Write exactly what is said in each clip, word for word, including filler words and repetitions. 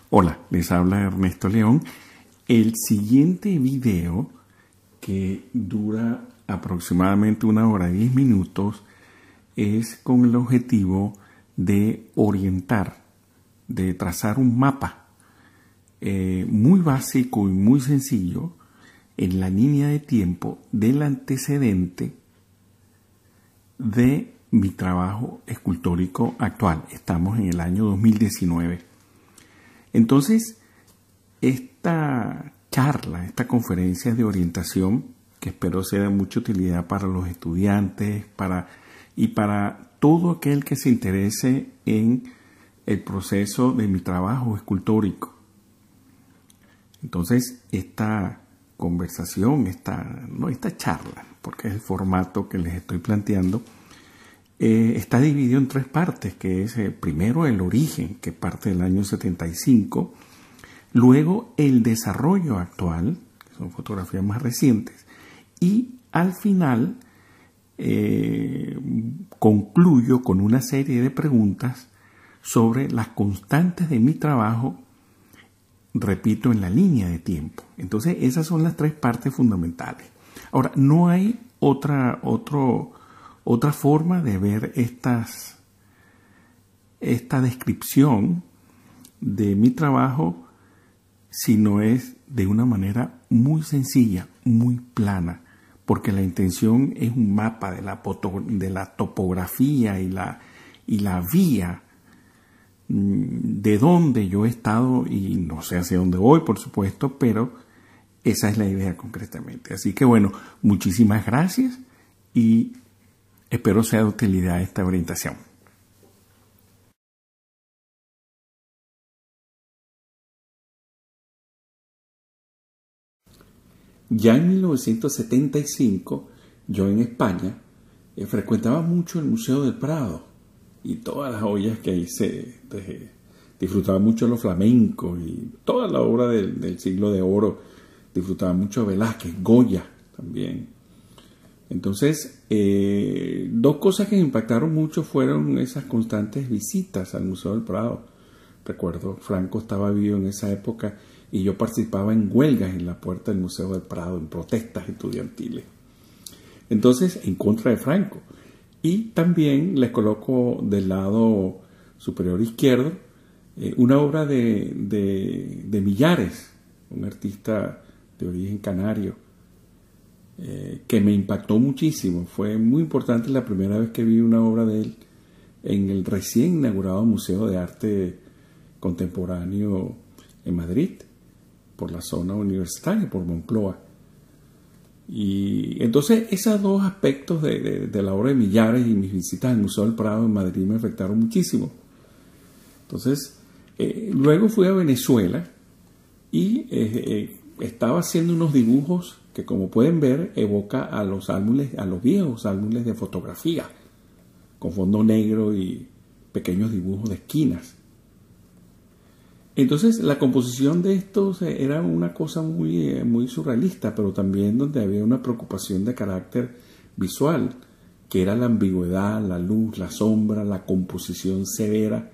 Hola, les habla Ernesto León. El siguiente video, que dura aproximadamente una hora y diez minutos, es con el objetivo de orientar, de trazar un mapa eh, muy básico y muy sencillo en la línea de tiempo del antecedente de mi trabajo escultórico actual. Estamos en el año dos mil diecinueve. Entonces, esta charla, esta conferencia de orientación, que espero sea de mucha utilidad para los estudiantes para, y para todo aquel que se interese en el proceso de mi trabajo escultórico. Entonces, esta conversación, esta, no esta charla, porque es el formato que les estoy planteando, eh, está dividido en tres partes, que es eh, primero el origen, que parte del año setenta y cinco, luego el desarrollo actual, que son fotografías más recientes, y al final eh, concluyo con una serie de preguntas sobre las constantes de mi trabajo, repito, en la línea de tiempo. Entonces, esas son las tres partes fundamentales. Ahora, no hay otra, otro, otra forma de ver estas, esta descripción de mi trabajo si no es de una manera muy sencilla, muy plana, porque la intención es un mapa de la, de la topografía y la, y la vía de dónde yo he estado, y no sé hacia dónde voy, por supuesto, pero esa es la idea concretamente. Así que bueno, muchísimas gracias y espero sea de utilidad esta orientación. Ya en mil novecientos setenta y cinco, yo en España eh, frecuentaba mucho el Museo del Prado y todas las joyas que ahí se de, disfrutaba mucho los flamencos y toda la obra del, del siglo de oro. Disfrutaba mucho Velázquez, Goya también. Entonces, eh, dos cosas que me impactaron mucho fueron esas constantes visitas al Museo del Prado. Recuerdo, Franco estaba vivo en esa época y yo participaba en huelgas en la puerta del Museo del Prado, en protestas estudiantiles. Entonces, en contra de Franco. Y también les coloco del lado superior izquierdo eh, una obra de, de, de Millares, un artista de origen canario, eh, que me impactó muchísimo. Fue muy importante la primera vez que vi una obra de él en el recién inaugurado Museo de Arte Contemporáneo en Madrid, por la zona universitaria, por Moncloa. Y entonces esos dos aspectos de, de, de la obra de Millares y mis visitas al Museo del Prado en Madrid me afectaron muchísimo. Entonces, eh, luego fui a Venezuela y eh, eh, estaba haciendo unos dibujos que, como pueden ver, evoca a los álbumes, a los viejos álbumes de fotografía, con fondo negro y pequeños dibujos de esquinas. Entonces, la composición de estos era una cosa muy, muy surrealista, pero también donde había una preocupación de carácter visual, que era la ambigüedad, la luz, la sombra, la composición severa.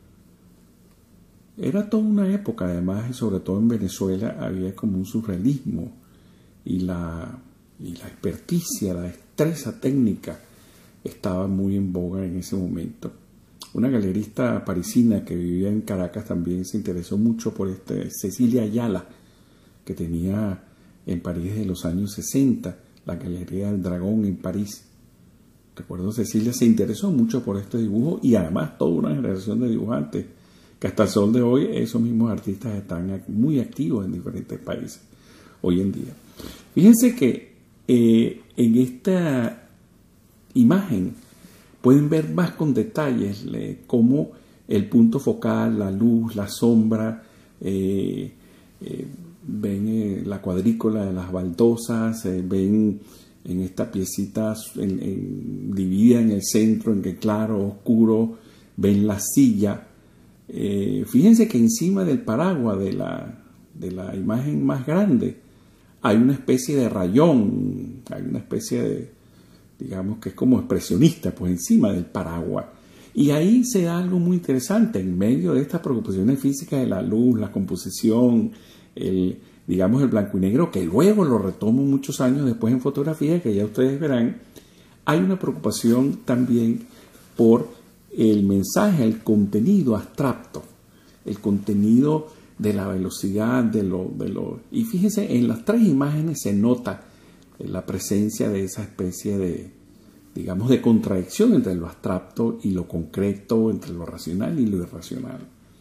Era toda una época, además, y sobre todo en Venezuela, había como un surrealismo y la, y la experticia, la destreza técnica estaba muy en boga en ese momento. Una galerista parisina que vivía en Caracas también se interesó mucho por este, Cecilia Ayala, que tenía en París desde los años sesenta, la Galería del Dragón en París. Recuerdo, Cecilia se interesó mucho por este dibujo y además toda una generación de dibujantes, que hasta el sol de hoy esos mismos artistas están muy activos en diferentes países hoy en día. Fíjense que eh, en esta imagen pueden ver más con detalles eh, cómo el punto focal, la luz, la sombra, eh, eh, ven eh, la cuadrícula de las baldosas, eh, ven en esta piecita en, en, dividida en el centro, en que claro, oscuro, ven la silla. Eh, fíjense que encima del paraguas de la, de la imagen más grande hay una especie de rayón, hay una especie de, digamos que es como expresionista, pues encima del paraguas. Y ahí se da algo muy interesante en medio de estas preocupaciones físicas de la luz, la composición, el, digamos el blanco y negro, que luego lo retomo muchos años después en fotografía, que ya ustedes verán. Hay una preocupación también por el mensaje, el contenido abstracto, el contenido de la velocidad, de lo, de lo... Y fíjense, en las tres imágenes se nota la presencia de esa especie de, digamos, de contradicción entre lo abstracto y lo concreto, entre lo racional y lo irracional.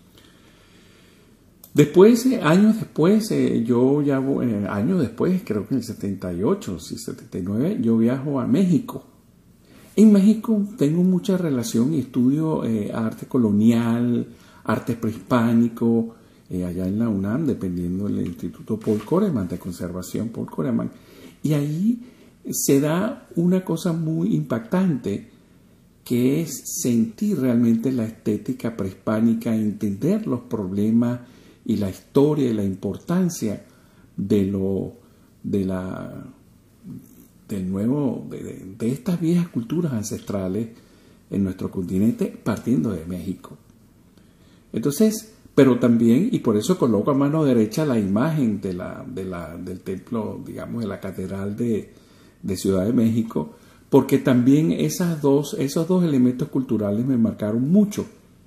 Después, eh, años después, eh, yo ya, eh, años después, creo que en el setenta y ocho, sí, setenta y nueve, yo viajo a México. En México tengo mucha relación y estudio eh, arte colonial, arte prehispánico, eh, allá en la UNAM, dependiendo del Instituto Paul Koreman, de Conservación Paul Koreman. Y ahí se da una cosa muy impactante, que es sentir realmente la estética prehispánica, entender los problemas y la historia y la importancia de lo de la del nuevo de, de, de estas viejas culturas ancestrales en nuestro continente, partiendo de México. Entonces, pero también, y por eso coloco a mano derecha la imagen de la, de la, del templo, digamos, de la catedral de, de Ciudad de México, porque también esas dos, esos dos elementos culturales me marcaron mucho.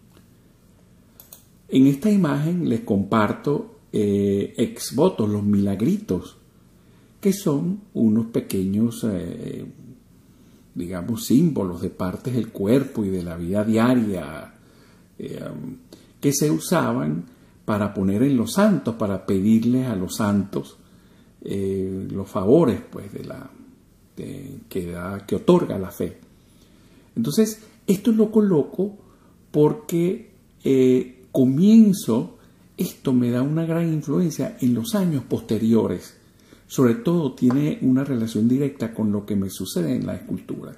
En esta imagen les comparto eh, ex voto, los milagritos, que son unos pequeños, eh, digamos, símbolos de partes del cuerpo y de la vida diaria, eh, que se usaban para poner en los santos, para pedirles a los santos eh, los favores, pues, de la, de, que, da, que otorga la fe. Entonces, esto lo coloco porque eh, comienzo, esto me da una gran influencia en los años posteriores. Sobre todo tiene una relación directa con lo que me sucede en la escultura.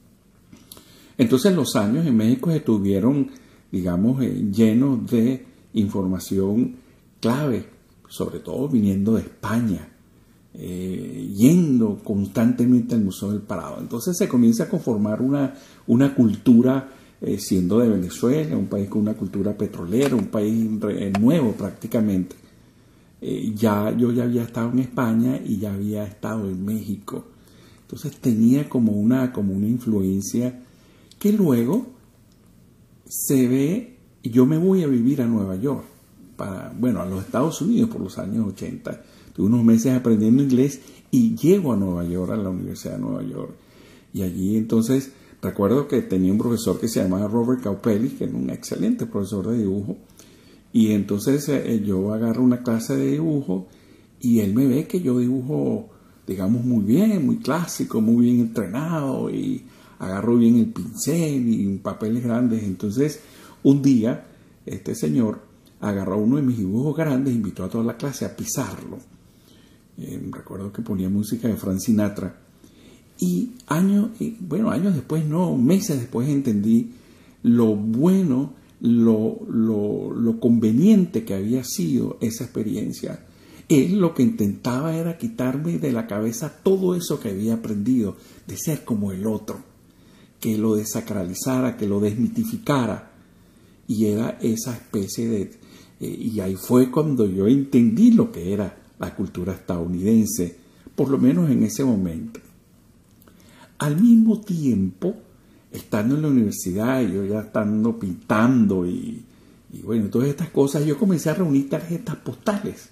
Entonces los años en México estuvieron, digamos, eh, llenos de información clave, sobre todo viniendo de España, eh, yendo constantemente al Museo del Prado. Entonces se comienza a conformar una, una cultura, eh, siendo de Venezuela, un país con una cultura petrolera, un país re, nuevo prácticamente. Eh, ya yo ya había estado en España y ya había estado en México. Entonces tenía como una, como una influencia que luego se ve. Yo me voy a vivir a Nueva York, para, bueno, a los Estados Unidos por los años ochenta. Tuve unos meses aprendiendo inglés y llego a Nueva York, a la Universidad de Nueva York. Y allí entonces recuerdo que tenía un profesor que se llamaba Robert Caupelli, que era un excelente profesor de dibujo. Y entonces eh, yo agarro una clase de dibujo y él me ve que yo dibujo, digamos, muy bien, muy clásico, muy bien entrenado, y agarro bien el pincel y papeles grandes. Entonces, un día, este señor agarró uno de mis dibujos grandes e invitó a toda la clase a pisarlo. Eh, recuerdo que ponía música de Frank Sinatra. Y años, bueno, años después, no, meses después entendí lo bueno, Lo, lo, lo conveniente que había sido esa experiencia. Él lo que intentaba era quitarme de la cabeza todo eso que había aprendido, de ser como el otro, que lo desacralizara, que lo desmitificara. Y era esa especie de... Eh, y ahí fue cuando yo entendí lo que era la cultura estadounidense, por lo menos en ese momento. Al mismo tiempo, estando en la universidad, yo ya estando pintando y, y bueno, todas estas cosas, yo comencé a reunir tarjetas postales.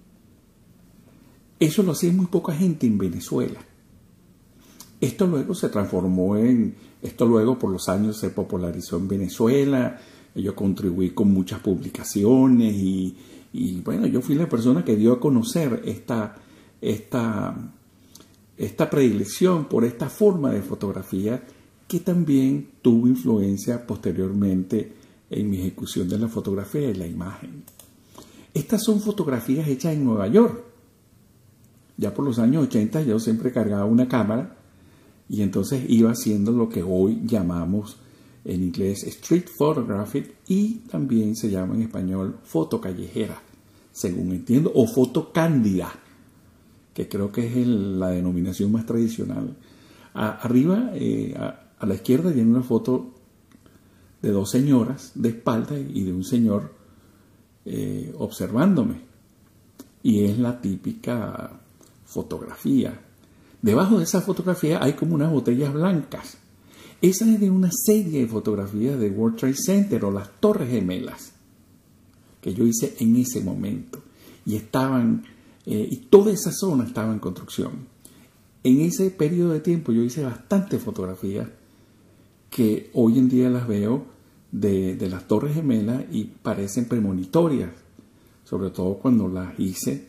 Eso lo hacía muy poca gente en Venezuela. Esto luego se transformó en, esto luego por los años se popularizó en Venezuela. Yo contribuí con muchas publicaciones y, y bueno, yo fui la persona que dio a conocer esta, esta, esta predilección por esta forma de fotografía, que también tuvo influencia posteriormente en mi ejecución de la fotografía y la imagen. Estas son fotografías hechas en Nueva York. Ya por los años ochenta yo siempre cargaba una cámara y entonces iba haciendo lo que hoy llamamos en inglés street photography, y también se llama en español foto callejera, según entiendo, o foto cándida, que creo que es el, la denominación más tradicional. A, arriba, eh, a, A la izquierda viene una foto de dos señoras de espalda y de un señor eh, observándome. Y es la típica fotografía. Debajo de esa fotografía hay como unas botellas blancas. Esa es de una serie de fotografías de World Trade Center o las Torres Gemelas que yo hice en ese momento. Y estaban, eh, y toda esa zona estaba en construcción. En ese periodo de tiempo yo hice bastantes fotografías que hoy en día las veo de, de las Torres Gemelas y parecen premonitorias, sobre todo cuando las hice,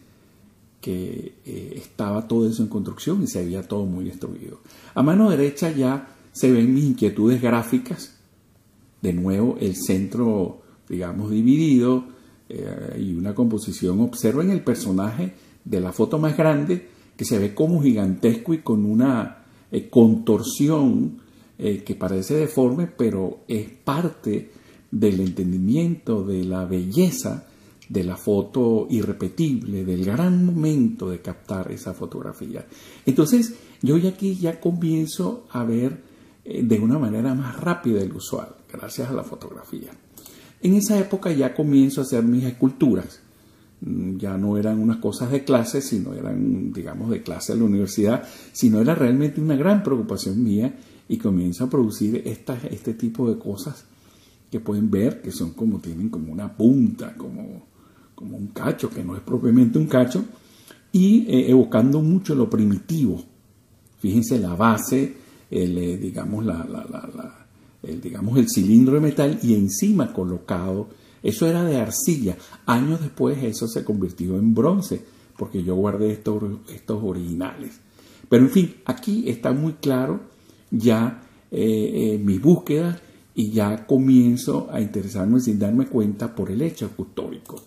que eh, estaba todo eso en construcción y se veía todo muy destruido. A mano derecha ya se ven mis inquietudes gráficas, de nuevo el centro, digamos, dividido eh, y una composición. Observen el personaje de la foto más grande, que se ve como gigantesco y con una eh, contorsión eh, que parece deforme, pero es parte del entendimiento de la belleza de la foto irrepetible, del gran momento de captar esa fotografía. Entonces, yo ya aquí ya comienzo a ver eh, de una manera más rápida del usual, gracias a la fotografía. En esa época ya comienzo a hacer mis esculturas. Ya no eran unas cosas de clase, sino eran, digamos, de clase de la universidad, sino era realmente una gran preocupación mía, y comienzo a producir esta, este tipo de cosas que pueden ver, que son como, tienen como una punta, como, como un cacho, que no es propiamente un cacho, y eh, evocando mucho lo primitivo. Fíjense la base, el, eh, digamos, la, la, la, la, el, digamos, el cilindro de metal, y encima colocado, eso era de arcilla. Años después eso se convirtió en bronce, porque yo guardé estos, estos originales. Pero en fin, aquí está muy claro ya eh, eh, mis búsquedas, y ya comienzo a interesarme sin darme cuenta por el hecho escultórico.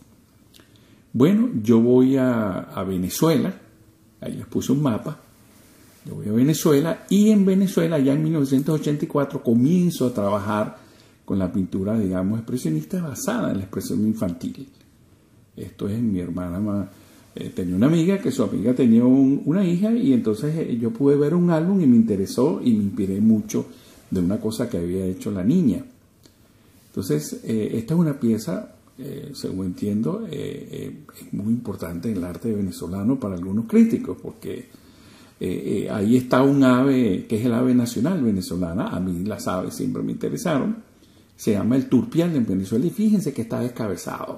Bueno, yo voy a, a Venezuela, ahí les puse un mapa, yo voy a Venezuela, y en Venezuela ya en mil novecientos ochenta y cuatro comienzo a trabajar con la pintura, digamos, expresionista basada en la expresión infantil. Esto es, mi hermana eh, tenía una amiga, que su amiga tenía un, una hija, y entonces eh, yo pude ver un álbum y me interesó y me inspiré mucho de una cosa que había hecho la niña. Entonces, eh, esta es una pieza, eh, según entiendo, eh, eh, es muy importante en el arte venezolano para algunos críticos, porque eh, eh, ahí está un ave que es el ave nacional venezolana. A mí las aves siempre me interesaron. Se llama el turpial en Venezuela, y fíjense que está descabezado.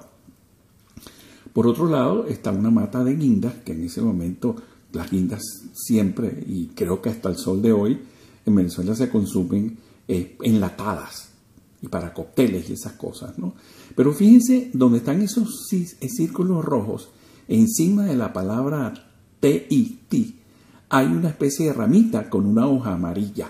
Por otro lado está una mata de guindas, que en ese momento las guindas siempre, y creo que hasta el sol de hoy, en Venezuela se consumen eh, enlatadas y para cócteles y esas cosas, ¿no? Pero fíjense donde están esos círculos rojos, encima de la palabra T I T, hay una especie de ramita con una hoja amarilla.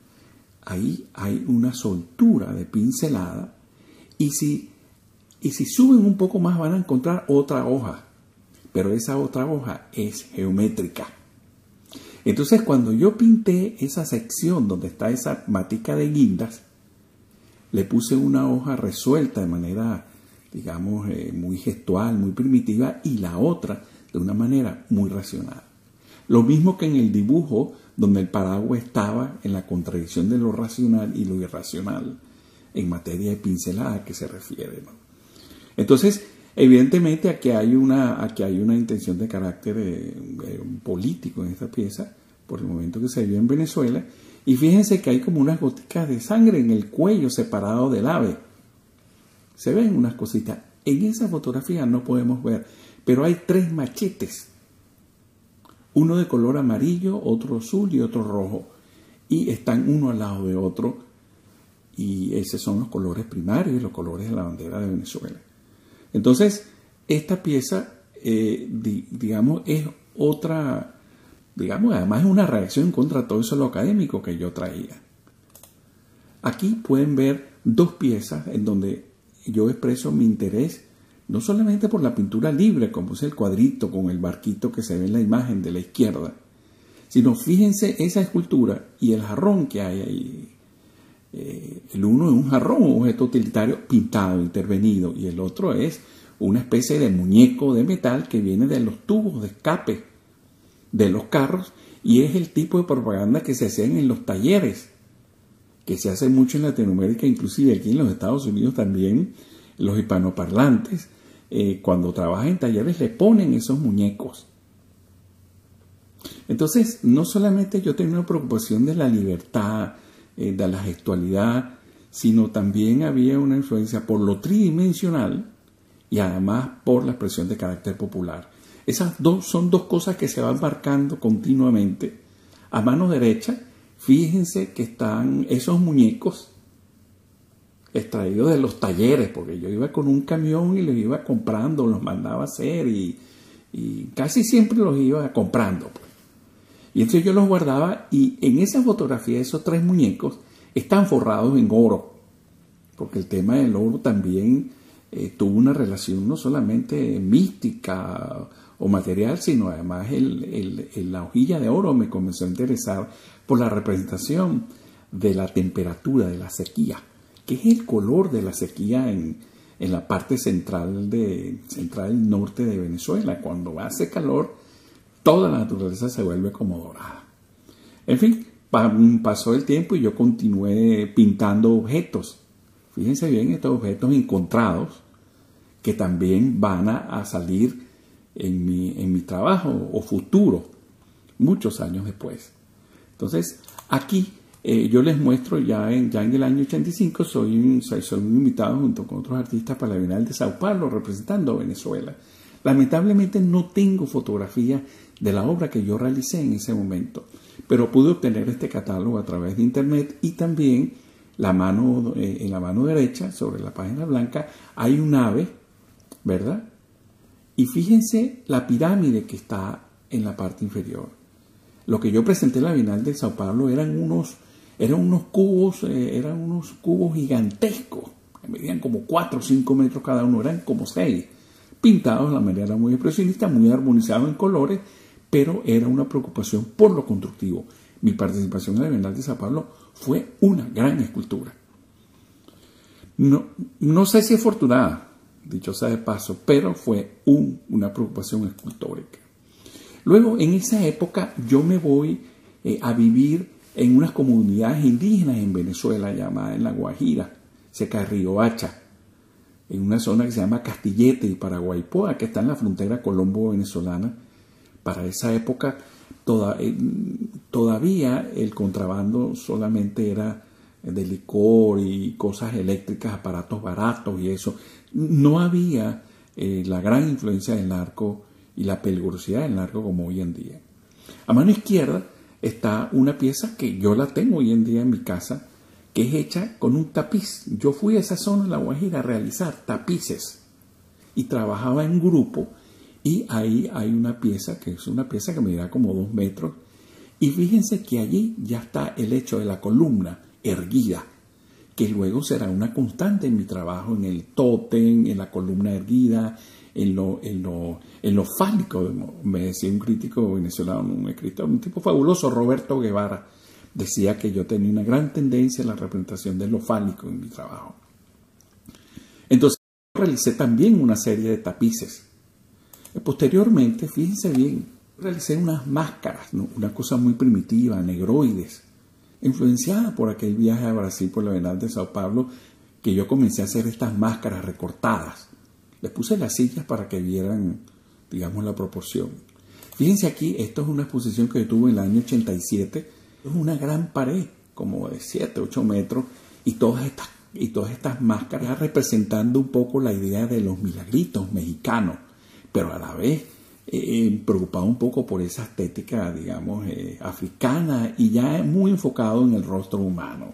Ahí hay una soltura de pincelada, y si, y si suben un poco más van a encontrar otra hoja, pero esa otra hoja es geométrica. Entonces, cuando yo pinté esa sección donde está esa matica de guindas, le puse una hoja resuelta de manera, digamos, eh, muy gestual, muy primitiva, y la otra de una manera muy racional. Lo mismo que en el dibujo, donde el paraguas estaba en la contradicción de lo racional y lo irracional en materia de pincelada que se refiere, ¿no? Entonces, evidentemente aquí hay una, aquí hay una intención de carácter eh, eh, político en esta pieza, por el momento que se vio en Venezuela, y fíjense que hay como unas goticas de sangre en el cuello separado del ave. Se ven unas cositas. En esa fotografía no podemos ver, pero hay tres machetes. Uno de color amarillo, otro azul y otro rojo. Y están uno al lado de otro. Y esos son los colores primarios y los colores de la bandera de Venezuela. Entonces, esta pieza, eh, di, digamos, es otra, digamos, además es una reacción contra todo eso lo académico que yo traía. Aquí pueden ver dos piezas en donde yo expreso mi interés, no solamente por la pintura libre, como es el cuadrito con el barquito que se ve en la imagen de la izquierda, sino fíjense esa escultura y el jarrón que hay ahí. Eh, el uno es un jarrón, un objeto utilitario pintado, intervenido, y el otro es una especie de muñeco de metal que viene de los tubos de escape de los carros, y es el tipo de propaganda que se hacían en los talleres, que se hace mucho en Latinoamérica, inclusive aquí en los Estados Unidos también, los hispanoparlantes, eh, cuando trabajan en talleres le ponen esos muñecos. Entonces, no solamente yo tengo una preocupación de la libertad, eh, de la gestualidad, sino también había una influencia por lo tridimensional y además por la expresión de carácter popular. Esas dos son dos cosas que se van marcando continuamente. A mano derecha, fíjense que están esos muñecos extraídos de los talleres, porque yo iba con un camión y los iba comprando, los mandaba a hacer y, y casi siempre los iba comprando. Pues. Y entonces yo los guardaba y en esa fotografía esos tres muñecos están forrados en oro, porque el tema del oro también eh, tuvo una relación no solamente mística o material, sino además el, el, el, la hojilla de oro me comenzó a interesar por la representación de la temperatura, de la sequía, que es el color de la sequía en, en la parte central, de, central norte de Venezuela. Cuando hace calor, toda la naturaleza se vuelve como dorada. En fin, pasó el tiempo y yo continué pintando objetos. Fíjense bien, estos objetos encontrados que también van a, a salir en mi, en mi trabajo o futuro, muchos años después. Entonces, aquí eh, yo les muestro ya en, ya en el año ochenta y cinco, soy un, soy, soy un invitado junto con otros artistas para la Bienal de Sao Paulo, representando a Venezuela. Lamentablemente no tengo fotografía de la obra que yo realicé en ese momento, pero pude obtener este catálogo a través de internet y también la mano, eh, en la mano derecha, sobre la página blanca, hay un ave, ¿verdad? Y fíjense la pirámide que está en la parte inferior. Lo que yo presenté en la Bienal de Sao Paulo eran unos, eran unos cubos, eh, eran unos cubos gigantescos, que medían como cuatro o cinco metros cada uno, eran como seis, pintados de la manera muy expresionista, muy armonizados en colores, pero era una preocupación por lo constructivo. Mi participación en la Bienal de Sao Paulo fue una gran escultura. No, no sé si afortunada, dicho sea de paso, pero fue un, una preocupación escultórica. Luego, en esa época, yo me voy eh, a vivir en unas comunidades indígenas en Venezuela, llamada en La Guajira, cerca de Riohacha, en una zona que se llama Castillete y Paraguaypoa, que está en la frontera colombo-venezolana. Para esa época, toda, eh, todavía el contrabando solamente era de licor y cosas eléctricas, aparatos baratos y eso. No había eh, la gran influencia del narco y la peligrosidad del narco como hoy en día. A mano izquierda está una pieza que yo la tengo hoy en día en mi casa, que es hecha con un tapiz. Yo fui a esa zona en La Guajira a realizar tapices y trabajaba en grupo y ahí hay una pieza, que es una pieza que me da como dos metros y fíjense que allí ya está el hecho de la columna erguida, que luego será una constante en mi trabajo, en el tótem, en la columna erguida, en lo, en lo, en lo fálico, me decía un crítico venezolano, un escritor, un tipo fabuloso, Roberto Guevara, decía que yo tenía una gran tendencia a la representación de lo fálico en mi trabajo. Entonces, realicé también una serie de tapices. Posteriormente, fíjense bien, realicé unas máscaras, ¿no? Una cosa muy primitiva, negroides, influenciada por aquel viaje a Brasil por la Bienal de Sao Paulo, que yo comencé a hacer estas máscaras recortadas. Les puse las sillas para que vieran, digamos, la proporción. Fíjense aquí, esto es una exposición que yo tuve en el año ochenta y siete. Es una gran pared, como de siete, ocho metros, y todas estas, y todas estas máscaras representando un poco la idea de los milagritos mexicanos, pero a la vez eh, preocupado un poco por esa estética, digamos, eh, africana y ya muy enfocado en el rostro humano.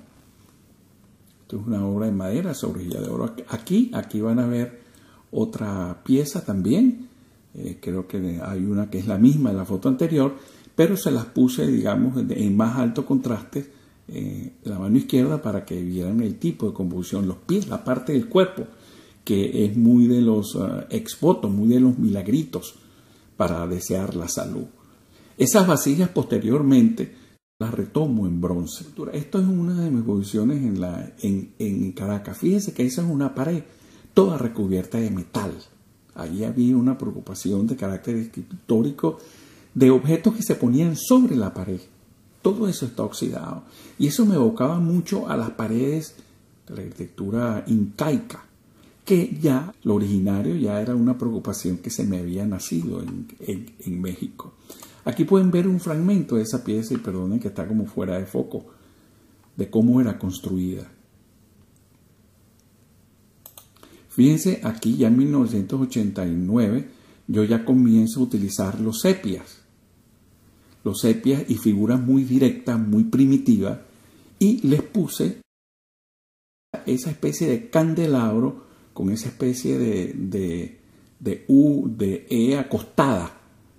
Esto es una obra de madera sobre hojilla de oro. Aquí, aquí van a ver otra pieza también. Eh, creo que hay una que es la misma de la foto anterior, pero se las puse, digamos, en más alto contraste eh, la mano izquierda para que vieran el tipo de composición, los pies, la parte del cuerpo, que es muy de los uh, exvotos, muy de los milagritos para desear la salud. Esas vasijas posteriormente las retomo en bronce. Esto es una de mis posiciones en, la, en, en Caracas. Fíjense que esa es una pared toda recubierta de metal. Allí había una preocupación de carácter escultórico de objetos que se ponían sobre la pared. todo eso está oxidado. Y eso me evocaba mucho a las paredes de la arquitectura incaica, que ya lo originario ya era una preocupación que se me había nacido en, en, en México. Aquí pueden ver un fragmento de esa pieza, y perdonen que está como fuera de foco, de cómo era construida. Fíjense, aquí ya en mil novecientos ochenta y nueve yo ya comienzo a utilizar los sepias. Los sepias y figuras muy directas, muy primitivas, y les puse esa especie de candelabro con esa especie de, de, de U, de E acostada.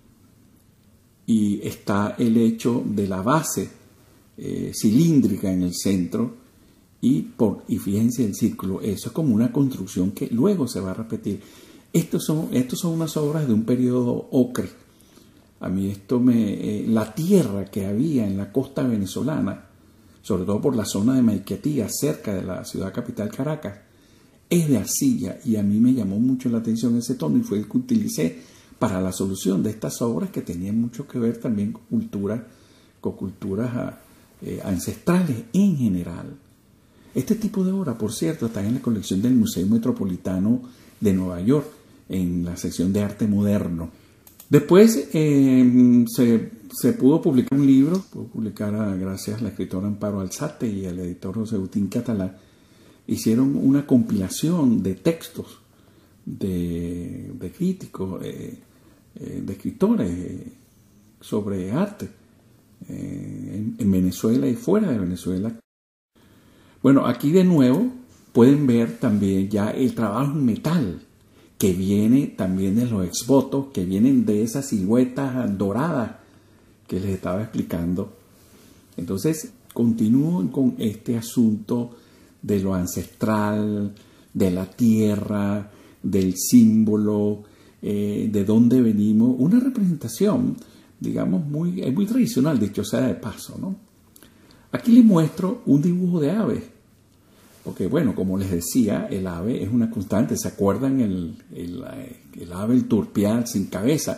Y está el hecho de la base eh, cilíndrica en el centro, y, por, y fíjense el círculo. Eso es como una construcción que luego se va a repetir. Estos son, estos son unas obras de un periodo ocre. A mí esto me... Eh, la tierra que había en la costa venezolana, sobre todo por la zona de Maiquetía, cerca de la ciudad capital Caracas, es de arcilla, y a mí me llamó mucho la atención ese tono, y fue el que utilicé para la solución de estas obras que tenían mucho que ver también con culturas, con culturas eh, ancestrales en general. Este tipo de obras, por cierto, están en la colección del Museo Metropolitano de Nueva York, en la sección de arte moderno. Después eh, se, se pudo publicar un libro, pudo publicar a, gracias a la escritora Amparo Alzate y al editor José Agustín Catalá. Hicieron una compilación de textos de, de críticos, eh, eh, de escritores eh, sobre arte eh, en, en Venezuela y fuera de Venezuela. Bueno, aquí de nuevo pueden ver también ya el trabajo en metal, que viene también de los exvotos, que vienen de esas siluetas doradas que les estaba explicando. Entonces, continúo con este asunto de lo ancestral, de la tierra, del símbolo, eh, de dónde venimos. Una representación, digamos, muy, es muy tradicional, dicho sea de paso, ¿no? Aquí les muestro un dibujo de aves. Porque, bueno, como les decía, el ave es una constante. ¿Se acuerdan el, el, el ave, el turpial sin cabeza?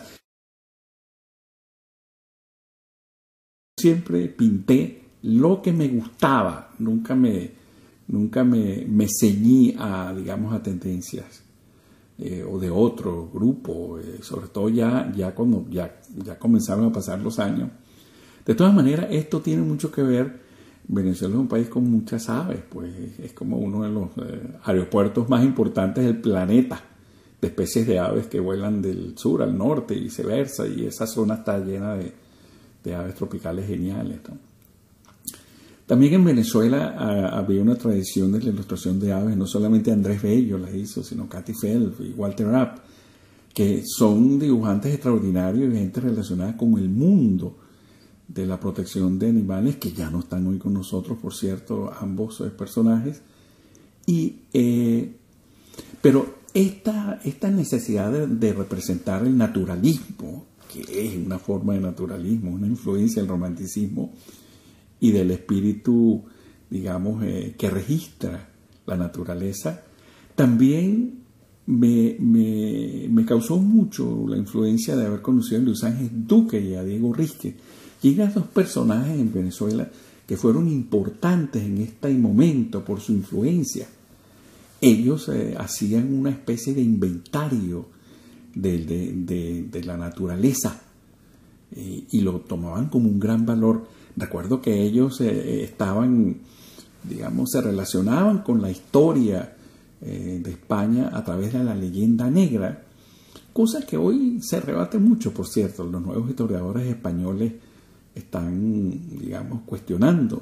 Siempre pinté lo que me gustaba. Nunca me, nunca me, me ceñí a, digamos, a tendencias eh, o de otro grupo. Eh, sobre todo ya, ya cuando ya, ya comenzaron a pasar los años. De todas maneras, esto tiene mucho que ver. Venezuela es un país con muchas aves, pues es como uno de los eh, aeropuertos más importantes del planeta, de especies de aves que vuelan del sur al norte y viceversa, y esa zona está llena de, de aves tropicales geniales, ¿no? También en Venezuela a, había una tradición de la ilustración de aves, no solamente Andrés Bello las hizo, sino Cathy Felf y Walter Rapp, que son dibujantes extraordinarios y gente relacionada con el mundo de la protección de animales, que ya no están hoy con nosotros, por cierto, ambos personajes. Y, eh, pero esta, esta necesidad de, de representar el naturalismo, que es una forma de naturalismo, una influencia del romanticismo y del espíritu, digamos, eh, que registra la naturaleza, también me, me, me causó mucho la influencia de haber conocido a Luis Ángel Duque y a Diego Risque. Llegan dos personajes en Venezuela que fueron importantes en este momento por su influencia. Ellos eh, hacían una especie de inventario de, de, de, de la naturaleza eh, y lo tomaban como un gran valor. Recuerdo que ellos eh, estaban, digamos, se relacionaban con la historia eh, de España a través de la leyenda negra, cosa que hoy se rebate mucho, por cierto. Los nuevos historiadores españoles están, digamos, cuestionando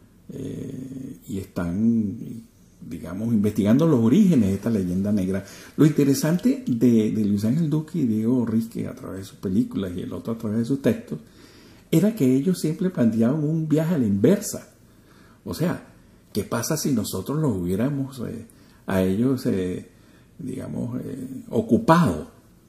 eh, y están, digamos, investigando los orígenes de esta leyenda negra. Lo interesante de, de Luis Ángel Duque y Diego Risque a través de sus películas y el otro a través de sus textos era que ellos siempre planteaban un viaje a la inversa. O sea, ¿qué pasa si nosotros los hubiéramos eh, a ellos, eh, digamos, eh, ocupado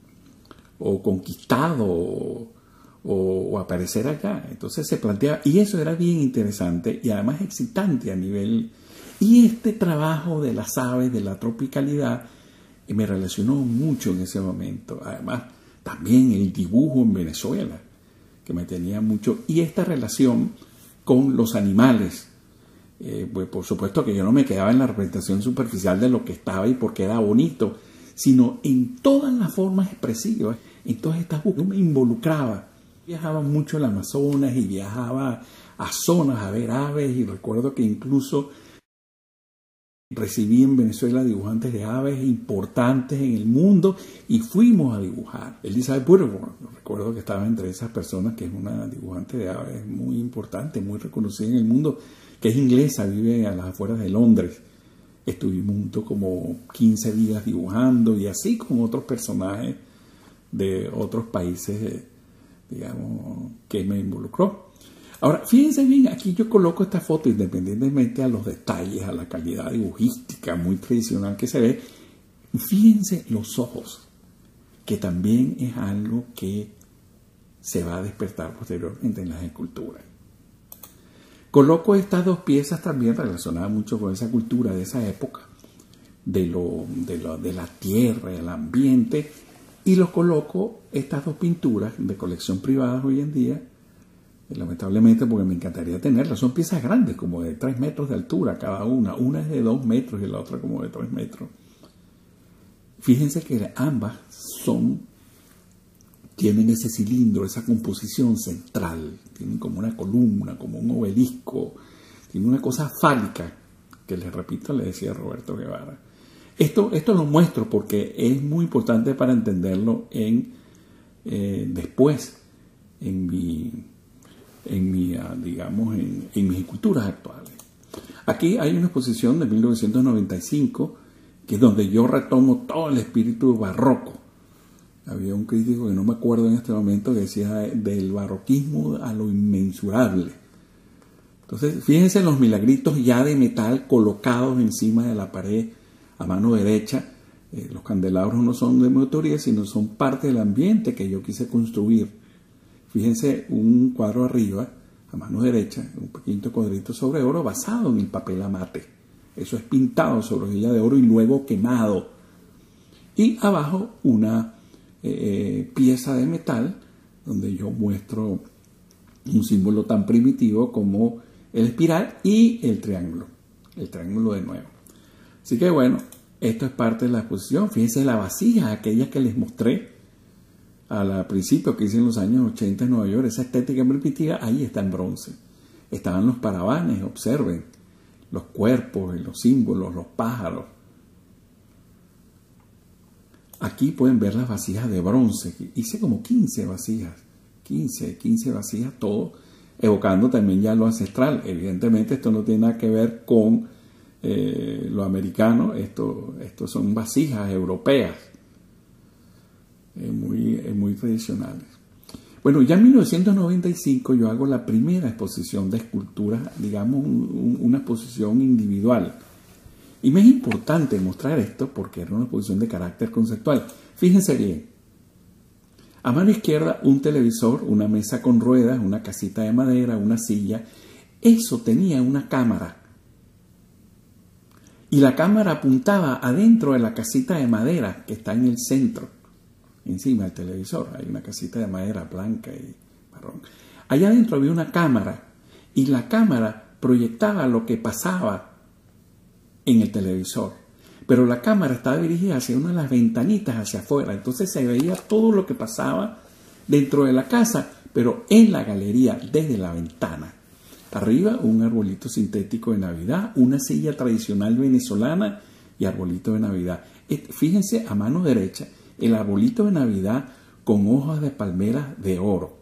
o conquistado o O, o aparecer acá? Entonces se plantea, y eso era bien interesante y además excitante a nivel, y este trabajo de las aves, de la tropicalidad, me relacionó mucho en ese momento. Además también el dibujo en Venezuela, que me tenía mucho, y esta relación con los animales. Eh, pues por supuesto que yo no me quedaba en la representación superficial de lo que estaba y porque era bonito, sino en todas las formas expresivas, en todas estas búsquedas. Yo me involucraba. Viajaba mucho al Amazonas y viajaba a zonas a ver aves, y recuerdo que incluso recibí en Venezuela dibujantes de aves importantes en el mundo y fuimos a dibujar. Elizabeth Butterworth, recuerdo que estaba entre esas personas, que es una dibujante de aves muy importante, muy reconocida en el mundo, que es inglesa, vive a las afueras de Londres. Estuvimos juntos como quince días dibujando, y así con otros personajes de otros países, digamos, que me involucró. Ahora, fíjense bien, aquí yo coloco esta foto independientemente a los detalles, a la calidad dibujística muy tradicional que se ve. Fíjense los ojos, que también es algo que se va a despertar posteriormente en las esculturas. Coloco estas dos piezas también relacionadas mucho con esa cultura de esa época, de, lo, de, lo, de la tierra, el ambiente, y los coloco, estas dos pinturas de colección privada hoy en día, lamentablemente porque me encantaría tenerlas. Son piezas grandes, como de tres metros de altura cada una. Una es de dos metros y la otra como de tres metros. Fíjense que ambas son, tienen ese cilindro, esa composición central. Tienen como una columna, como un obelisco. Tienen una cosa fálica, que les repito, le decía Roberto Guevara. Esto, esto lo muestro porque es muy importante para entenderlo en, eh, después en mi... en mi, digamos, en, en mis esculturas actuales. Aquí hay una exposición de mil novecientos noventa y cinco, que es donde yo retomo todo el espíritu barroco. Había un crítico que no me acuerdo en este momento que decía del barroquismo a lo inmensurable. Entonces, fíjense los milagritos ya de metal colocados encima de la pared a mano derecha. Eh, los candelabros no son de mi autoría, sino son parte del ambiente que yo quise construir. Fíjense un cuadro arriba, a mano derecha, un pequeño cuadrito sobre oro basado en el papel amate. Eso es pintado sobre hojilla de oro y luego quemado. Y abajo una eh, pieza de metal donde yo muestro un símbolo tan primitivo como el espiral y el triángulo. El triángulo de nuevo. Así que bueno, esto es parte de la exposición. Fíjense la vasija, aquellas que les mostré al principio, que hice en los años ochenta en Nueva York, esa estética primitiva, ahí está en bronce. Estaban los paravanes, observen, los cuerpos, los símbolos, los pájaros. Aquí pueden ver las vasijas de bronce. Hice como quince vasijas, quince, quince vasijas, todo evocando también ya lo ancestral. Evidentemente esto no tiene nada que ver con eh, lo americano, esto, esto son vasijas europeas. Eh, muy, eh, muy tradicionales. Bueno, ya en mil novecientos noventa y cinco yo hago la primera exposición de esculturas, digamos un, un, una exposición individual. Y me es importante mostrar esto porque era una exposición de carácter conceptual. Fíjense bien. A mano izquierda un televisor, una mesa con ruedas, una casita de madera, una silla. Eso tenía una cámara. Y la cámara apuntaba adentro de la casita de madera que está en el centro. Encima del televisor hay una casita de madera blanca y marrón. Allá adentro había una cámara y la cámara proyectaba lo que pasaba en el televisor. Pero la cámara estaba dirigida hacia una de las ventanitas hacia afuera. Entonces se veía todo lo que pasaba dentro de la casa, pero en la galería, desde la ventana. Arriba un arbolito sintético de Navidad, una silla tradicional venezolana y arbolito de Navidad. Fíjense a mano derecha, el arbolito de Navidad con hojas de palmeras de oro.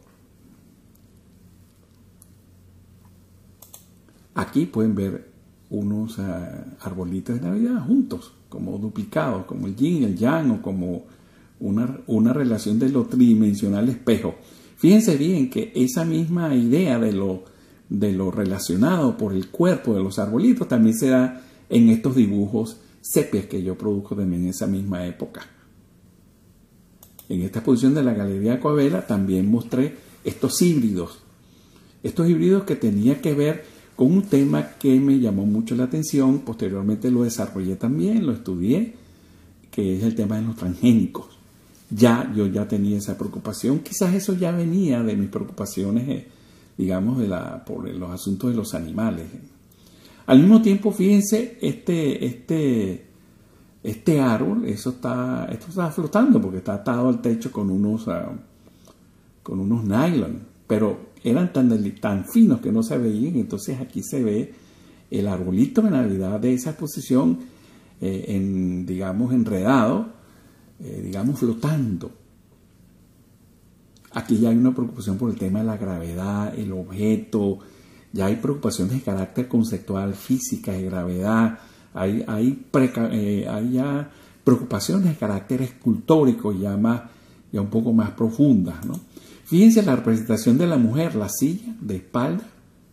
Aquí pueden ver unos uh, arbolitos de Navidad juntos, como duplicados, como el yin, el yang, o como una, una relación de lo tridimensional espejo. Fíjense bien que esa misma idea de lo, de lo relacionado por el cuerpo de los arbolitos también se da en estos dibujos sepias que yo produjo también en esa misma época. En esta exposición de la Galería de Coabella también mostré estos híbridos. Estos híbridos que tenía que ver con un tema que me llamó mucho la atención. Posteriormente lo desarrollé también, lo estudié, que es el tema de los transgénicos. Ya yo ya tenía esa preocupación. Quizás eso ya venía de mis preocupaciones digamos, de la, por los asuntos de los animales. Al mismo tiempo, fíjense, este, este, este árbol, eso está, esto está flotando porque está atado al techo con unos, uh, con unos nylon, pero eran tan, tan finos que no se veían. Entonces aquí se ve el arbolito de Navidad de esa exposición, eh, en, digamos, enredado, eh, digamos, flotando. Aquí ya hay una preocupación por el tema de la gravedad, el objeto. Ya hay preocupaciones de carácter conceptual, física, de gravedad, hay, hay, preca, eh, hay ya preocupaciones de carácter escultórico ya, más, ya un poco más profundas, ¿no? Fíjense la representación de la mujer, la silla de espalda,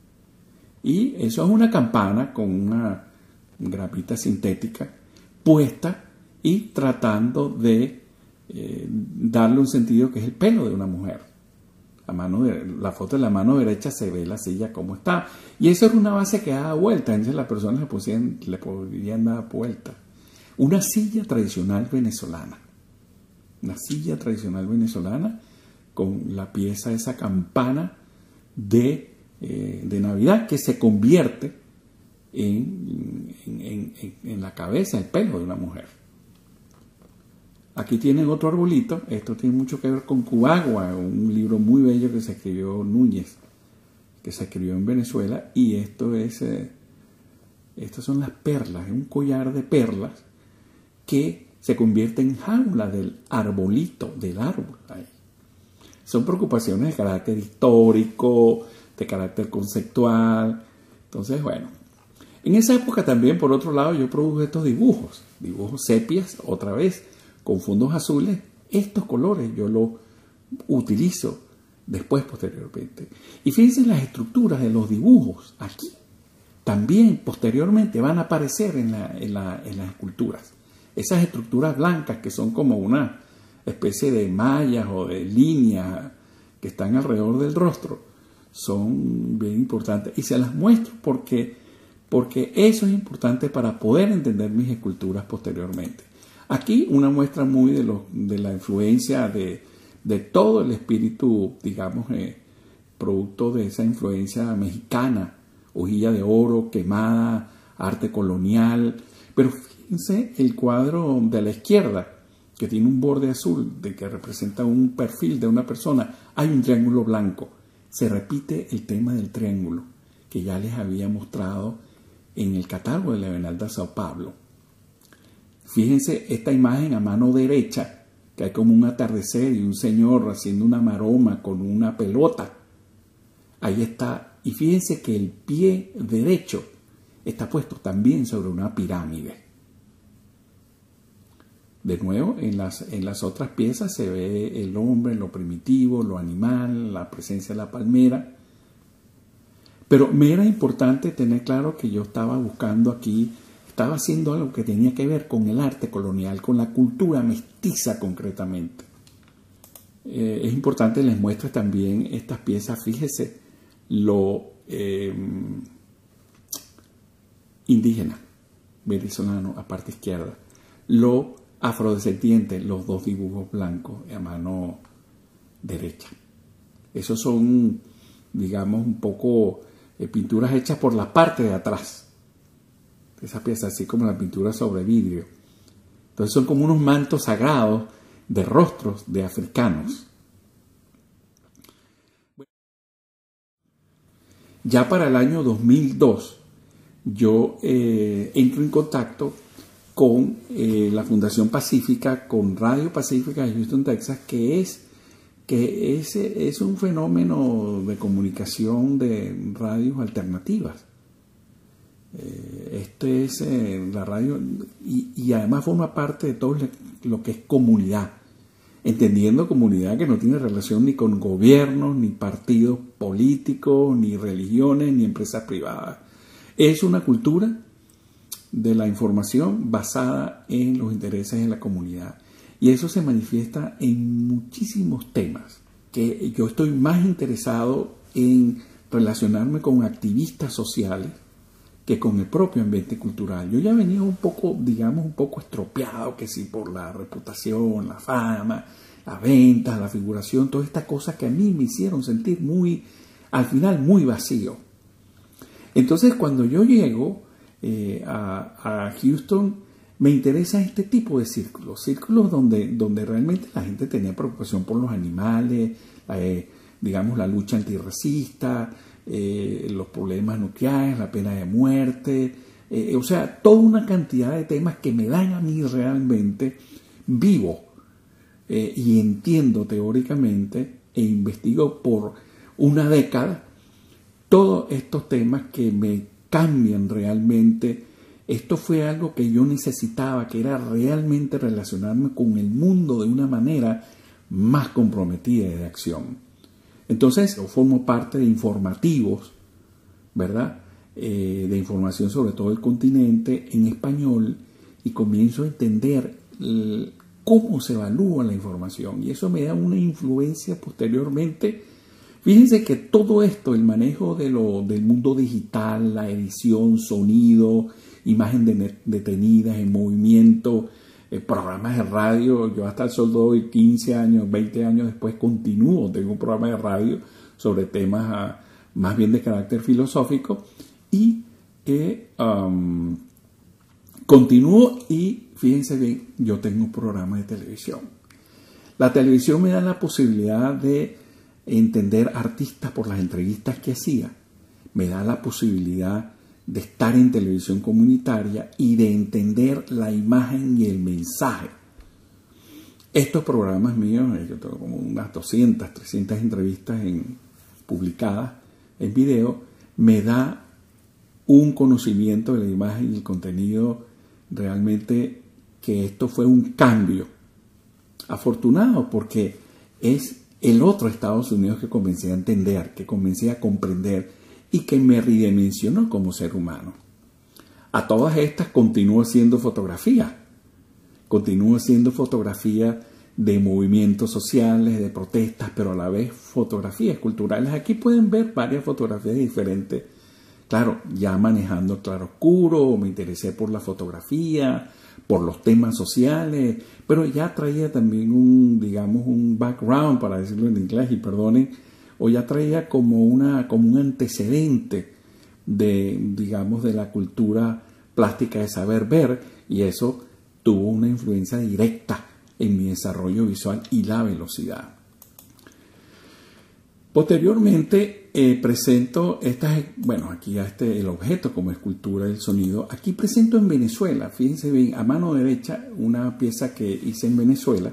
y eso es una campana con una grapita sintética puesta y tratando de eh, darle un sentido que es el pelo de una mujer. La, mano de, la foto de la mano derecha se ve la silla como está. Y eso era una base que daba vuelta. Entonces las personas le, pusieran, le podrían dar vuelta. Una silla tradicional venezolana. Una silla tradicional venezolana con la pieza, esa campana de, eh, de Navidad que se convierte en, en, en, en la cabeza, el pelo de una mujer. Aquí tienen otro arbolito. Esto tiene mucho que ver con Cubagua, un libro muy bello que se escribió Núñez, que se escribió en Venezuela. Y esto es, eh, estas son las perlas, es un collar de perlas que se convierte en jaula del arbolito, del árbol. Ahí. Son preocupaciones de carácter histórico, de carácter conceptual. Entonces, bueno. En esa época también, por otro lado, yo produje estos dibujos, dibujos sepias, otra vez, con fondos azules. Estos colores yo los utilizo después, posteriormente. Y fíjense las estructuras de los dibujos aquí. También, posteriormente, van a aparecer en, la, en, la, en las esculturas. Esas estructuras blancas que son como una especie de mallas o de líneas que están alrededor del rostro, son bien importantes. Y se las muestro porque, porque eso es importante para poder entender mis esculturas posteriormente. Aquí una muestra muy de, lo, de la influencia de, de todo el espíritu, digamos, eh, producto de esa influencia mexicana, hojilla de oro, quemada, arte colonial. Pero fíjense el cuadro de la izquierda, que tiene un borde azul, de que representa un perfil de una persona. Hay un triángulo blanco. Se repite el tema del triángulo, que ya les había mostrado en el catálogo de la Bienal de Sao Paulo. Fíjense esta imagen a mano derecha, que hay como un atardecer y un señor haciendo una maroma con una pelota. Ahí está. Y fíjense que el pie derecho está puesto también sobre una pirámide. De nuevo, en las, en las otras piezas se ve el hombre, lo primitivo, lo animal, la presencia de la palmera. Pero me era importante tener claro que yo estaba buscando aquí, estaba haciendo algo que tenía que ver con el arte colonial, con la cultura mestiza concretamente. Eh, es importante, les muestro también estas piezas. Fíjese lo eh, indígena venezolano a parte izquierda, lo afrodescendiente, los dos dibujos blancos a mano derecha. Esos son, digamos, un poco eh, pinturas hechas por la parte de atrás. Esa pieza, así como la pintura sobre vidrio. Entonces son como unos mantos sagrados de rostros de africanos. Ya para el año dos mil dos, yo eh, entro en contacto con eh, la Fundación Pacífica, con Radio Pacífica de Houston, Texas, que es, que es, es un fenómeno de comunicación de radios alternativas. Eh, esto es eh, la radio y, y además forma parte de todo lo que es comunidad, entendiendo comunidad que no tiene relación ni con gobiernos, ni partidos políticos, ni religiones, ni empresas privadas. Es una cultura de la información basada en los intereses de la comunidad. Y eso se manifiesta en muchísimos temas, que yo estoy más interesado en relacionarme con activistas sociales que con el propio ambiente cultural. Yo ya venía un poco, digamos, un poco estropeado, que sí, por la reputación, la fama, las ventas, la figuración, todas estas cosas que a mí me hicieron sentir muy al final muy vacío. Entonces, cuando yo llego eh, a, a Houston, me interesa este tipo de círculos, círculos donde, donde realmente la gente tenía preocupación por los animales, eh, digamos la lucha antirracista, eh, los problemas nucleares, la pena de muerte, eh, o sea, toda una cantidad de temas que me dan a mí realmente vivo eh, y entiendo teóricamente e investigo por una década todos estos temas que me cambian realmente. Esto fue algo que yo necesitaba, que era realmente relacionarme con el mundo de una manera más comprometida y de acción. Entonces, yo formo parte de informativos, ¿verdad? Eh, de información sobre todo el continente en español y comienzo a entender el, cómo se evalúa la información. Y eso me da una influencia posteriormente. Fíjense que todo esto, el manejo de lo, del mundo digital, la edición, sonido, imagen de, detenida en movimiento, eh, programas de radio, yo hasta el sol de hoy, quince años, veinte años después, continúo, tengo un programa de radio sobre temas a, más bien de carácter filosófico y eh, um, continúo y fíjense bien, yo tengo un programa de televisión. La televisión me da la posibilidad de entender artistas por las entrevistas que hacía, me da la posibilidad de estar en televisión comunitaria y de entender la imagen y el mensaje. Estos programas míos, yo tengo como unas doscientas, trescientas entrevistas en, publicadas en video, me da un conocimiento de la imagen y el contenido realmente que esto fue un cambio afortunado porque es el otro Estados Unidos que comencé a entender, que comencé a comprender y que me redimensionó como ser humano. A todas estas continúo haciendo fotografía. Continúo haciendo fotografía de movimientos sociales, de protestas, pero a la vez fotografías culturales. Aquí pueden ver varias fotografías diferentes. Claro, ya manejando claroscuro, me interesé por la fotografía, por los temas sociales, pero ya traía también un, digamos, un background, para decirlo en inglés, y perdonen, o ya traía como, una, como un antecedente de, digamos, de la cultura plástica de saber ver, y eso tuvo una influencia directa en mi desarrollo visual y la velocidad. Posteriormente eh, presento estas, bueno, aquí ya este, el objeto como escultura del sonido. Aquí presento en Venezuela, fíjense bien, a mano derecha, una pieza que hice en Venezuela.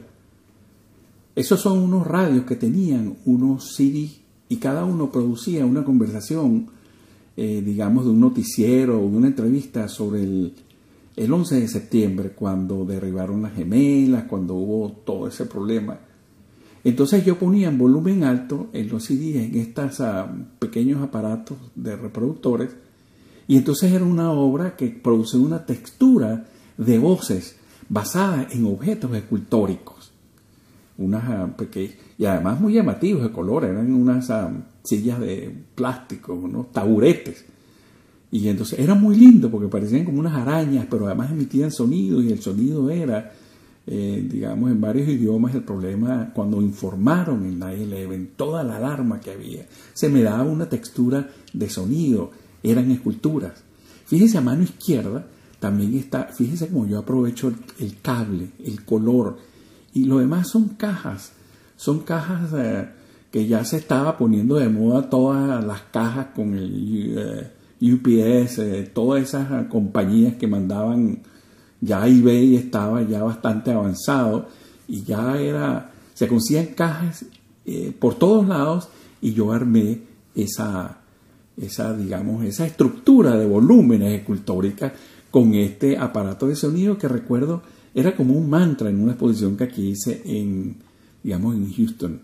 Esos son unos radios que tenían unos C D y cada uno producía una conversación, eh, digamos, de un noticiero o de una entrevista sobre el, el once de septiembre, cuando derribaron las gemelas, cuando hubo todo ese problema. Entonces yo ponía en volumen alto en los C D, en estos uh, pequeños aparatos de reproductores, y entonces era una obra que producía una textura de voces basada en objetos escultóricos. Unas uh, pequeñas, y además muy llamativos de color, eran unas uh, sillas de plástico, unos taburetes. Y entonces era muy lindo porque parecían como unas arañas, pero además emitían sonido, y el sonido era, eh, digamos, en varios idiomas. El problema, cuando informaron en nueve once, toda la alarma que había, se me daba una textura de sonido, eran esculturas. Fíjense, a mano izquierda también está, fíjense cómo yo aprovecho el, el cable, el color, y lo demás son cajas, son cajas eh, que ya se estaba poniendo de moda, todas las cajas con el eh, U P S, eh, todas esas eh, compañías que mandaban, ya eBay estaba ya bastante avanzado y ya era, se conseguían cajas eh, por todos lados, y yo armé esa, esa, digamos, esa estructura de volúmenes escultóricas con este aparato de sonido que recuerdo era como un mantra en una exposición que aquí hice en, digamos, en Houston.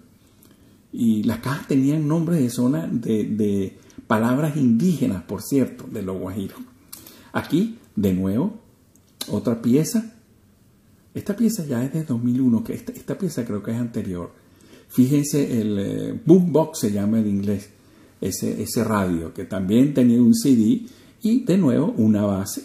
Y las cajas tenían nombres de zona de, de palabras indígenas, por cierto, de los guajiros. Aquí, de nuevo, otra pieza. Esta pieza ya es de dos mil uno, que esta, esta pieza creo que es anterior. Fíjense, el eh, boombox se llama en inglés, ese, ese radio, que también tenía un C D y, de nuevo, una base,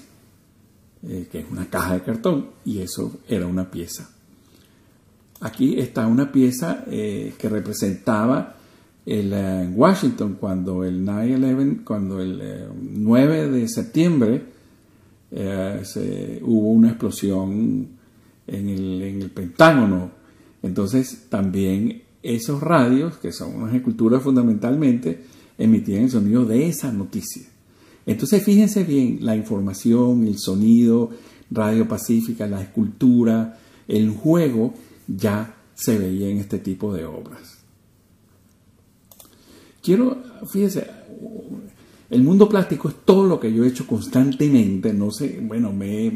eh, que es una caja de cartón, y eso era una pieza. Aquí está una pieza eh, que representaba el, uh, en Washington, cuando el nueve once, cuando el uh, nueve de septiembre uh, se, hubo una explosión en el, en el Pentágono. Entonces también esos radios, que son unas esculturas fundamentalmente, emitían el sonido de esa noticia. Entonces fíjense bien, la información, el sonido, Radio Pacífica, la escultura, el juego, ya se veía en este tipo de obras. Quiero, fíjense, el mundo plástico es todo lo que yo he hecho constantemente, no sé, bueno, me...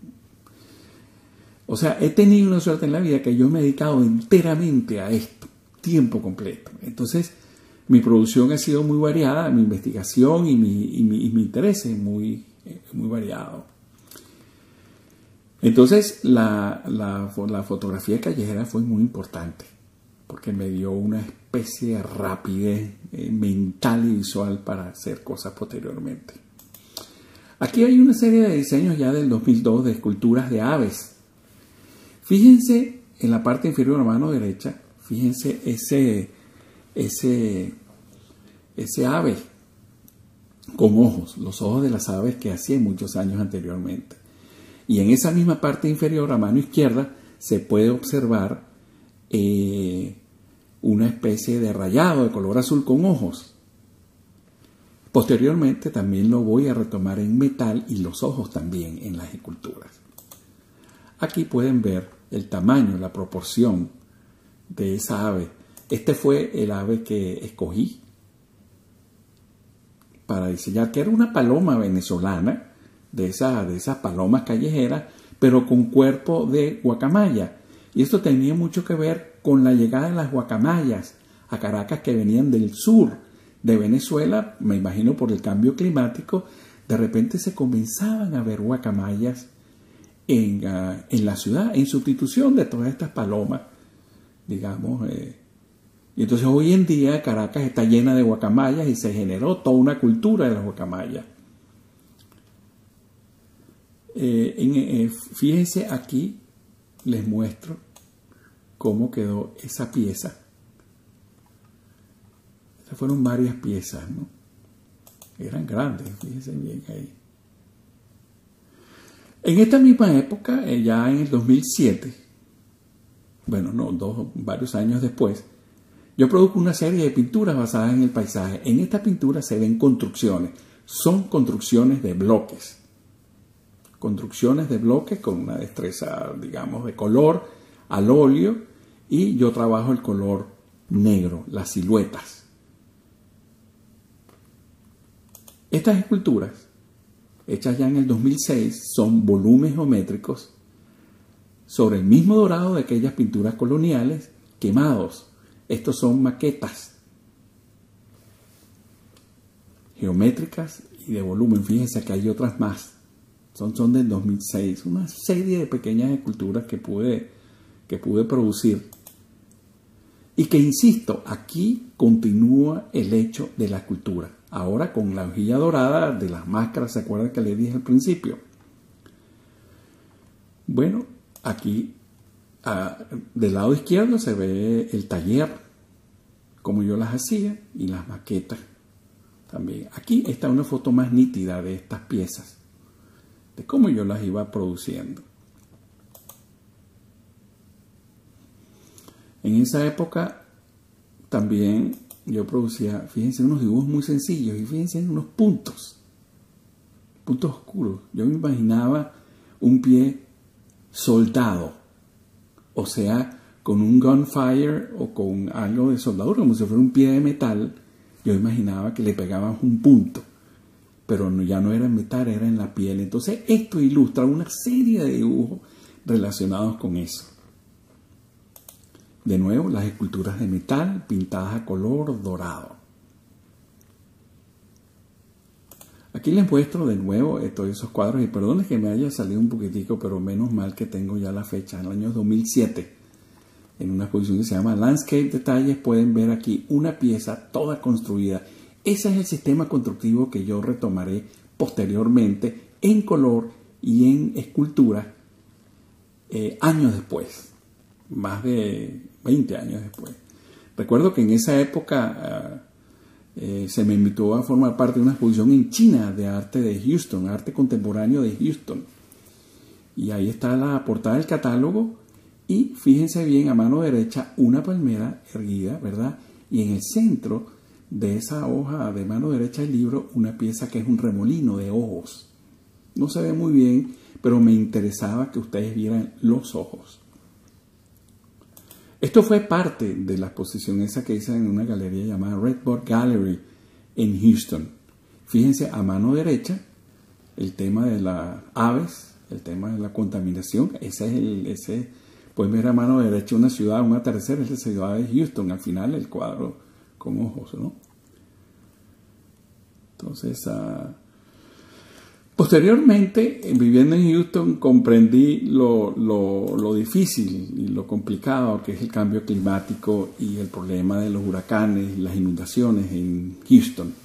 O sea, he tenido una suerte en la vida que yo me he dedicado enteramente a esto, tiempo completo. Entonces, mi producción ha sido muy variada, mi investigación y mi, y mi, y mi interés es muy, muy variado. Entonces, la, la, la fotografía callejera fue muy importante, porque me dio una especie de rapidez eh, mental y visual para hacer cosas posteriormente. Aquí hay una serie de diseños ya del dos mil dos de esculturas de aves. Fíjense en la parte inferior de la mano derecha, fíjense ese, ese, ese ave con ojos, los ojos de las aves que hacía muchos años anteriormente. Y en esa misma parte inferior, a mano izquierda, se puede observar eh, una especie de rayado de color azul con ojos. Posteriormente también lo voy a retomar en metal y los ojos también en las esculturas. Aquí pueden ver el tamaño, la proporción de esa ave. Este fue el ave que escogí para diseñar, que era una paloma venezolana, de esas de esas palomas callejeras, pero con cuerpo de guacamaya. Y esto tenía mucho que ver con la llegada de las guacamayas a Caracas, que venían del sur de Venezuela, me imagino por el cambio climático. De repente se comenzaban a ver guacamayas en, uh, en la ciudad, en sustitución de todas estas palomas, digamos. Eh. Y entonces hoy en día Caracas está llena de guacamayas y se generó toda una cultura de las guacamayas. Eh, en, eh, fíjense aquí, les muestro cómo quedó esa pieza. Estas fueron varias piezas, ¿no? Eran grandes, fíjense bien ahí. En esta misma época, eh, ya en el dos mil siete, bueno, no, dos, varios años después, yo produjo una serie de pinturas basadas en el paisaje. En esta pintura se ven construcciones, son construcciones de bloques. Construcciones de bloques con una destreza, digamos, de color al óleo, y yo trabajo el color negro, las siluetas. Estas esculturas, hechas ya en el dos mil seis, son volúmenes geométricos sobre el mismo dorado de aquellas pinturas coloniales quemados. Estos son maquetas geométricas y de volumen. Fíjense que hay otras más. Son, son del dos mil seis, una serie de pequeñas esculturas que pude, que pude producir. Y que, insisto, aquí continúa el hecho de la escultura. Ahora con la hojilla dorada de las máscaras, ¿se acuerdan que les dije al principio? Bueno, aquí a, del lado izquierdo se ve el taller, como yo las hacía, y las maquetas también. Aquí está una foto más nítida de estas piezas, de cómo yo las iba produciendo. En esa época también yo producía, fíjense, unos dibujos muy sencillos, y fíjense en unos puntos, puntos oscuros. Yo me imaginaba un pie soldado, o sea, con un gunfire o con algo de soldadura, como si fuera un pie de metal. Yo imaginaba que le pegaban un punto, pero no, ya no era en metal, era en la piel. Entonces esto ilustra una serie de dibujos relacionados con eso. De nuevo, las esculturas de metal pintadas a color dorado. Aquí les muestro de nuevo todos esos cuadros, y perdón que me haya salido un poquitico, pero menos mal que tengo ya la fecha, en el año dos mil siete, en una exposición que se llama Landscape Detalles. Pueden ver aquí una pieza toda construida. Ese es el sistema constructivo que yo retomaré posteriormente en color y en escultura eh, años después, más de veinte años después. Recuerdo que en esa época uh, eh, se me invitó a formar parte de una exposición en China de arte de Houston, arte contemporáneo de Houston. Y ahí está la portada del catálogo y fíjense bien, a mano derecha una palmera erguida, ¿verdad? Y en el centro de esa hoja de mano derecha del libro una pieza que es un remolino de ojos. No se ve muy bien, pero me interesaba que ustedes vieran los ojos. Esto fue parte de la exposición esa que hice en una galería llamada Redboard Gallery en Houston. Fíjense, a mano derecha, el tema de las aves, el tema de la contaminación. Ese es el, ese, pueden ver a mano derecha una ciudad, un atardecer, es la ciudad de Houston. Al final el cuadro con ojos, ¿no? Entonces, uh, posteriormente, viviendo en Houston, comprendí lo, lo, lo difícil y lo complicado que es el cambio climático y el problema de los huracanes y las inundaciones en Houston.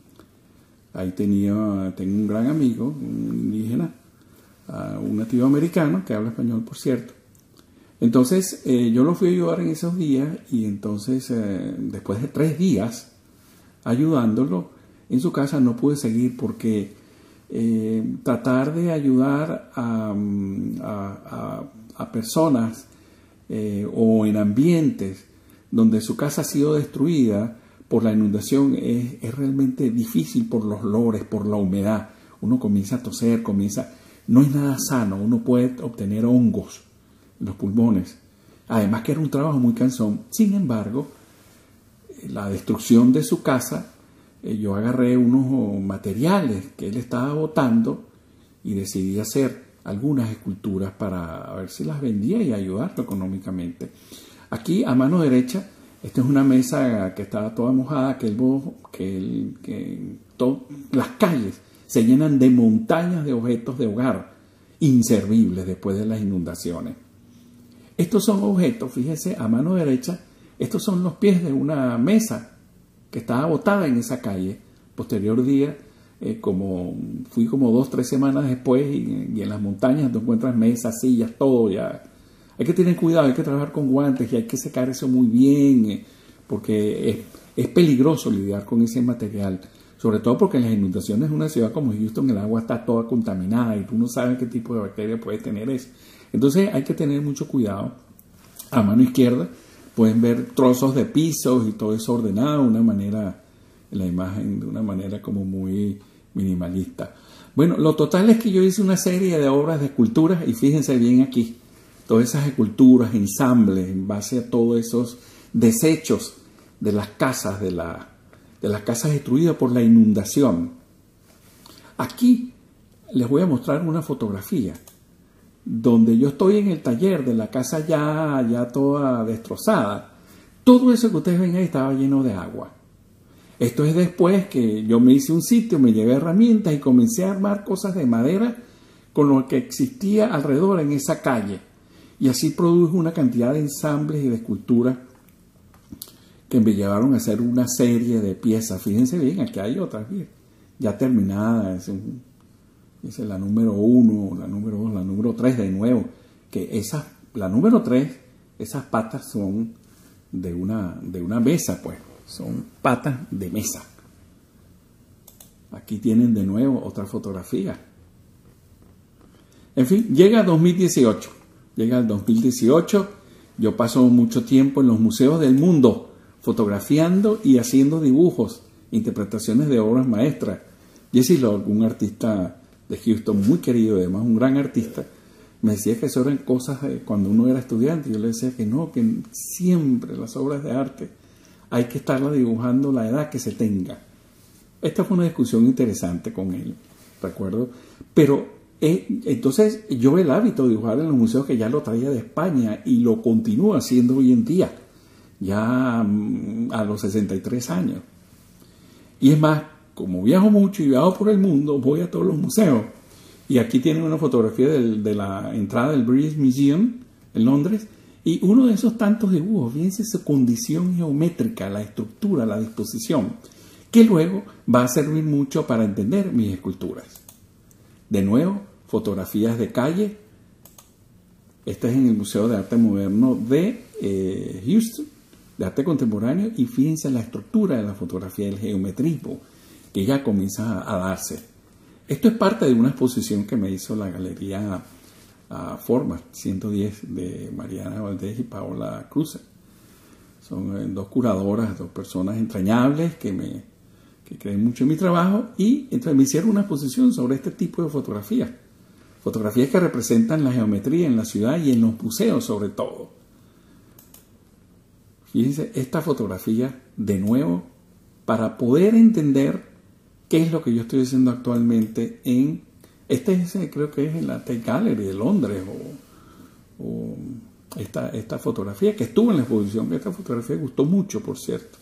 Ahí tenía, tengo un gran amigo, un indígena, uh, un nativo americano que habla español, por cierto. Entonces, eh, yo lo fui a ayudar en esos días y entonces, eh, después de tres días ayudándolo, en su casa no pude seguir porque eh, tratar de ayudar a, a, a, a personas eh, o en ambientes donde su casa ha sido destruida por la inundación es, es realmente difícil por los olores, por la humedad. Uno comienza a toser, comienza... No es nada sano, uno puede obtener hongos en los pulmones. Además que era un trabajo muy cansón. Sin embargo, la destrucción de su casa, yo agarré unos materiales que él estaba botando y decidí hacer algunas esculturas para ver si las vendía y ayudarlo económicamente. Aquí a mano derecha, esta es una mesa que estaba toda mojada, que, el, que, el, que todo, las calles se llenan de montañas de objetos de hogar inservibles después de las inundaciones. Estos son objetos, fíjese, a mano derecha, estos son los pies de una mesa que estaba botada en esa calle. Posterior día, eh, como fui como dos, tres semanas después y, y en las montañas te encuentras mesas, sillas, todo ya. Hay que tener cuidado, hay que trabajar con guantes y hay que secar eso muy bien, eh, porque es, es peligroso lidiar con ese material, sobre todo porque en las inundaciones de una ciudad como Houston el agua está toda contaminada y tú no sabes qué tipo de bacteria puede tener eso. Entonces hay que tener mucho cuidado. A mano izquierda pueden ver trozos de pisos y todo eso ordenado de una manera, en la imagen, de una manera como muy minimalista. Bueno, lo total es que yo hice una serie de obras de esculturas y fíjense bien aquí, todas esas esculturas, ensambles, en base a todos esos desechos de las casas, de, la, de las casas destruidas por la inundación. Aquí les voy a mostrar una fotografía donde yo estoy en el taller de la casa ya, ya toda destrozada. Todo eso que ustedes ven ahí estaba lleno de agua. Esto es después que yo me hice un sitio, me llevé herramientas y comencé a armar cosas de madera con lo que existía alrededor en esa calle. Y así produjo una cantidad de ensambles y de esculturas que me llevaron a hacer una serie de piezas. Fíjense bien, aquí hay otras, bien, ya terminadas. Es un, Esa es la número uno, la número dos, la número tres de nuevo. Que esas, la número tres, esas patas son de una, de una mesa, pues. Son patas de mesa. Aquí tienen de nuevo otra fotografía. En fin, llega dos mil dieciocho. Llega el dos mil dieciocho. Yo paso mucho tiempo en los museos del mundo fotografiando y haciendo dibujos, interpretaciones de obras maestras. Jesse Lord, un artista de Houston muy querido, además un gran artista, me decía que eso eran cosas de cuando uno era estudiante. Yo le decía que no, que siempre las obras de arte hay que estarlas dibujando la edad que se tenga. Esta fue una discusión interesante con él, recuerdo, pero eh, entonces yo el hábito de dibujar en los museos que ya lo traía de España y lo continúo haciendo hoy en día, ya mm, a los sesenta y tres años. Y es más, como viajo mucho y viajo por el mundo, voy a todos los museos. Y aquí tienen una fotografía del, de la entrada del British Museum en Londres. Y uno de esos tantos dibujos, fíjense su condición geométrica, la estructura, la disposición, que luego va a servir mucho para entender mis esculturas. De nuevo, fotografías de calle. Este es en el Museo de Arte Moderno de eh, Houston, de arte contemporáneo, y fíjense la estructura de la fotografía, el geometrismo que ya comienza a, a darse. Esto es parte de una exposición que me hizo la Galería uh, Formas ciento diez de Mariana Valdés y Paola Cruz. Son eh, dos curadoras, dos personas entrañables que me que creen mucho en mi trabajo, y entonces me hicieron una exposición sobre este tipo de fotografías. Fotografías que representan la geometría en la ciudad y en los museos sobre todo. Fíjense esta fotografía de nuevo para poder entender qué es lo que yo estoy haciendo actualmente en, este es, creo que es en la Tate Gallery de Londres, o, o esta, esta fotografía que estuvo en la exposición, que esta fotografía gustó mucho, por cierto.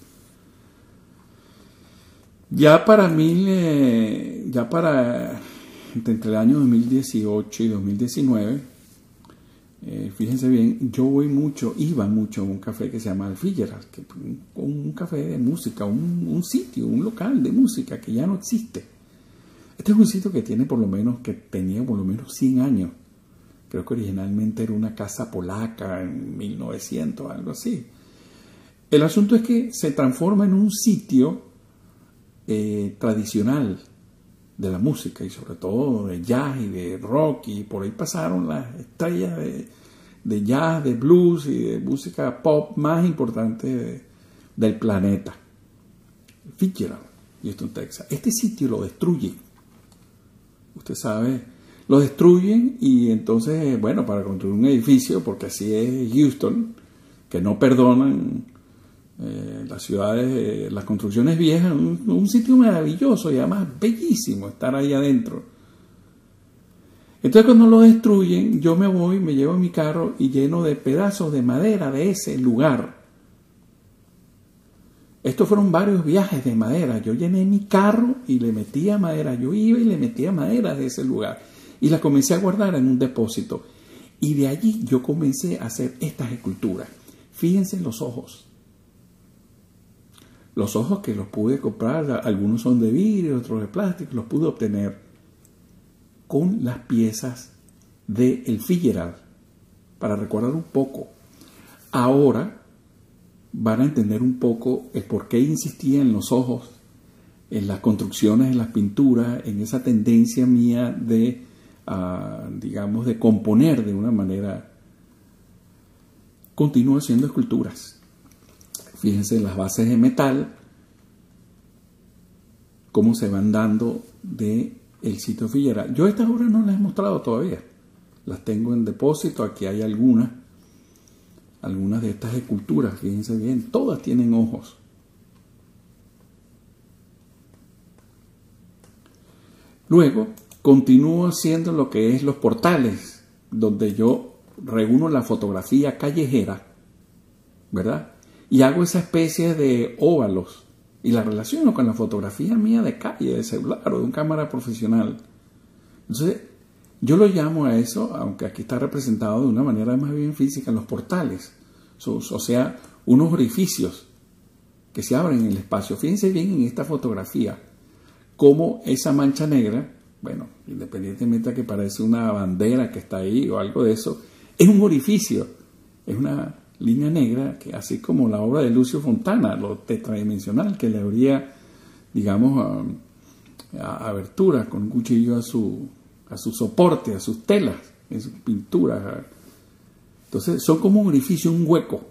Ya para mí, eh, ya para entre el año dos mil dieciocho y dos mil diecinueve, eh, fíjense bien, yo voy mucho, iba mucho a un café que se llama Fitzgerald, que un, un café de música, un, un sitio, un local de música que ya no existe. Este es un sitio que tiene por lo menos, que tenía por lo menos cien años. Creo que originalmente era una casa polaca en mil novecientos, algo así. El asunto es que se transforma en un sitio Eh, tradicional de la música, y sobre todo de jazz y de rock, y por ahí pasaron las estrellas de, de jazz, de blues y de música pop más importantes de, del planeta. Fitzgerald, Houston, Texas. Este sitio lo destruyen, usted sabe, lo destruyen, y entonces, bueno, para construir un edificio, porque así es Houston, que no perdonan Eh, las ciudades, eh, las construcciones viejas, un, un sitio maravilloso y además bellísimo estar ahí adentro. Entonces cuando lo destruyen, yo me voy, me llevo mi carro y lleno de pedazos de madera de ese lugar. Estos fueron varios viajes de madera. Yo llené mi carro y le metía madera. Yo iba y le metía madera de ese lugar y la comencé a guardar en un depósito. Y de allí yo comencé a hacer estas esculturas. Fíjense en los ojos. Los ojos que los pude comprar, algunos son de vidrio, otros de plástico, los pude obtener con las piezas de el Fitzgerald, para recordar un poco. Ahora van a entender un poco el por qué insistía en los ojos, en las construcciones, en las pinturas, en esa tendencia mía de, uh, digamos, de componer de una manera. Continúo haciendo esculturas. Fíjense las bases de metal, cómo se van dando de el sitio Fitzgerald. Yo estas obras no las he mostrado todavía. Las tengo en depósito. Aquí hay algunas. Algunas de estas esculturas, fíjense bien, todas tienen ojos. Luego, continúo haciendo lo que es los portales, donde yo reúno la fotografía callejera, ¿verdad? Y hago esa especie de óvalos y la relaciono con la fotografía mía de calle, de celular o de una cámara profesional. Entonces, yo lo llamo a eso, aunque aquí está representado de una manera más bien física, los portales. O sea, unos orificios que se abren en el espacio. Fíjense bien en esta fotografía, cómo esa mancha negra, bueno, independientemente de que parece una bandera que está ahí o algo de eso, es un orificio, es una línea negra, que así como la obra de Lucio Fontana, lo tetradimensional, que le abría, digamos, a, a aberturas con un cuchillo a su, a su soporte, a sus telas, en sus pinturas. Entonces son como un orificio, un hueco.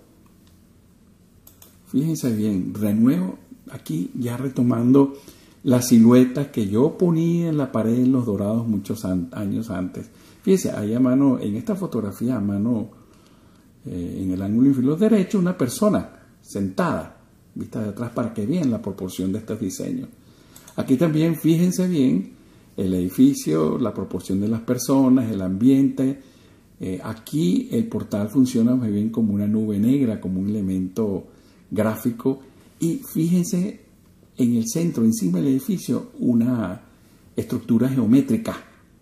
Fíjense bien, renuevo aquí ya retomando la silueta que yo ponía en la pared en Los Dorados muchos an- años antes. Fíjense, ahí a mano, en esta fotografía a mano, eh, en el ángulo inferior derecho, una persona sentada, vista de atrás para que vean la proporción de estos diseños. Aquí también fíjense bien el edificio, la proporción de las personas, el ambiente. Eh, aquí el portal funciona muy bien como una nube negra, como un elemento gráfico. Y fíjense en el centro, encima del edificio, una estructura geométrica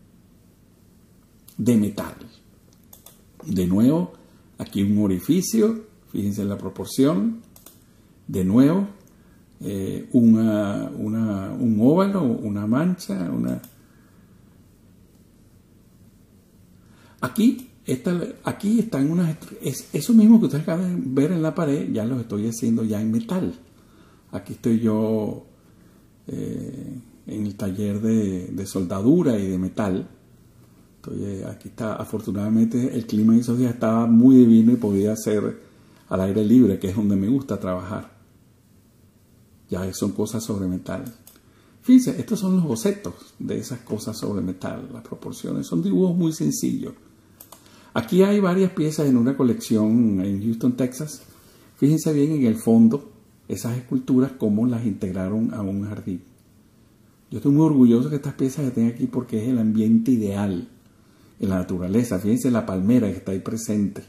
de metal. De nuevo, aquí un orificio, fíjense la proporción. De nuevo, eh, una, una, un óvalo, una mancha, una... Aquí Esta, aquí están unas... Es, eso mismo que ustedes acaban de ver en la pared, ya lo estoy haciendo ya en metal. Aquí estoy yo eh, en el taller de, de soldadura y de metal. Estoy, eh, aquí está, afortunadamente el clima en esos días estaba muy divino y podía hacer al aire libre, que es donde me gusta trabajar. Ya son cosas sobre metal. Fíjense, estos son los bocetos de esas cosas sobre metal. Las proporciones son dibujos muy sencillos. Aquí hay varias piezas en una colección en Houston, Texas. Fíjense bien en el fondo, esas esculturas, cómo las integraron a un jardín. Yo estoy muy orgulloso que estas piezas estén aquí porque es el ambiente ideal en la naturaleza. Fíjense la palmera que está ahí presente.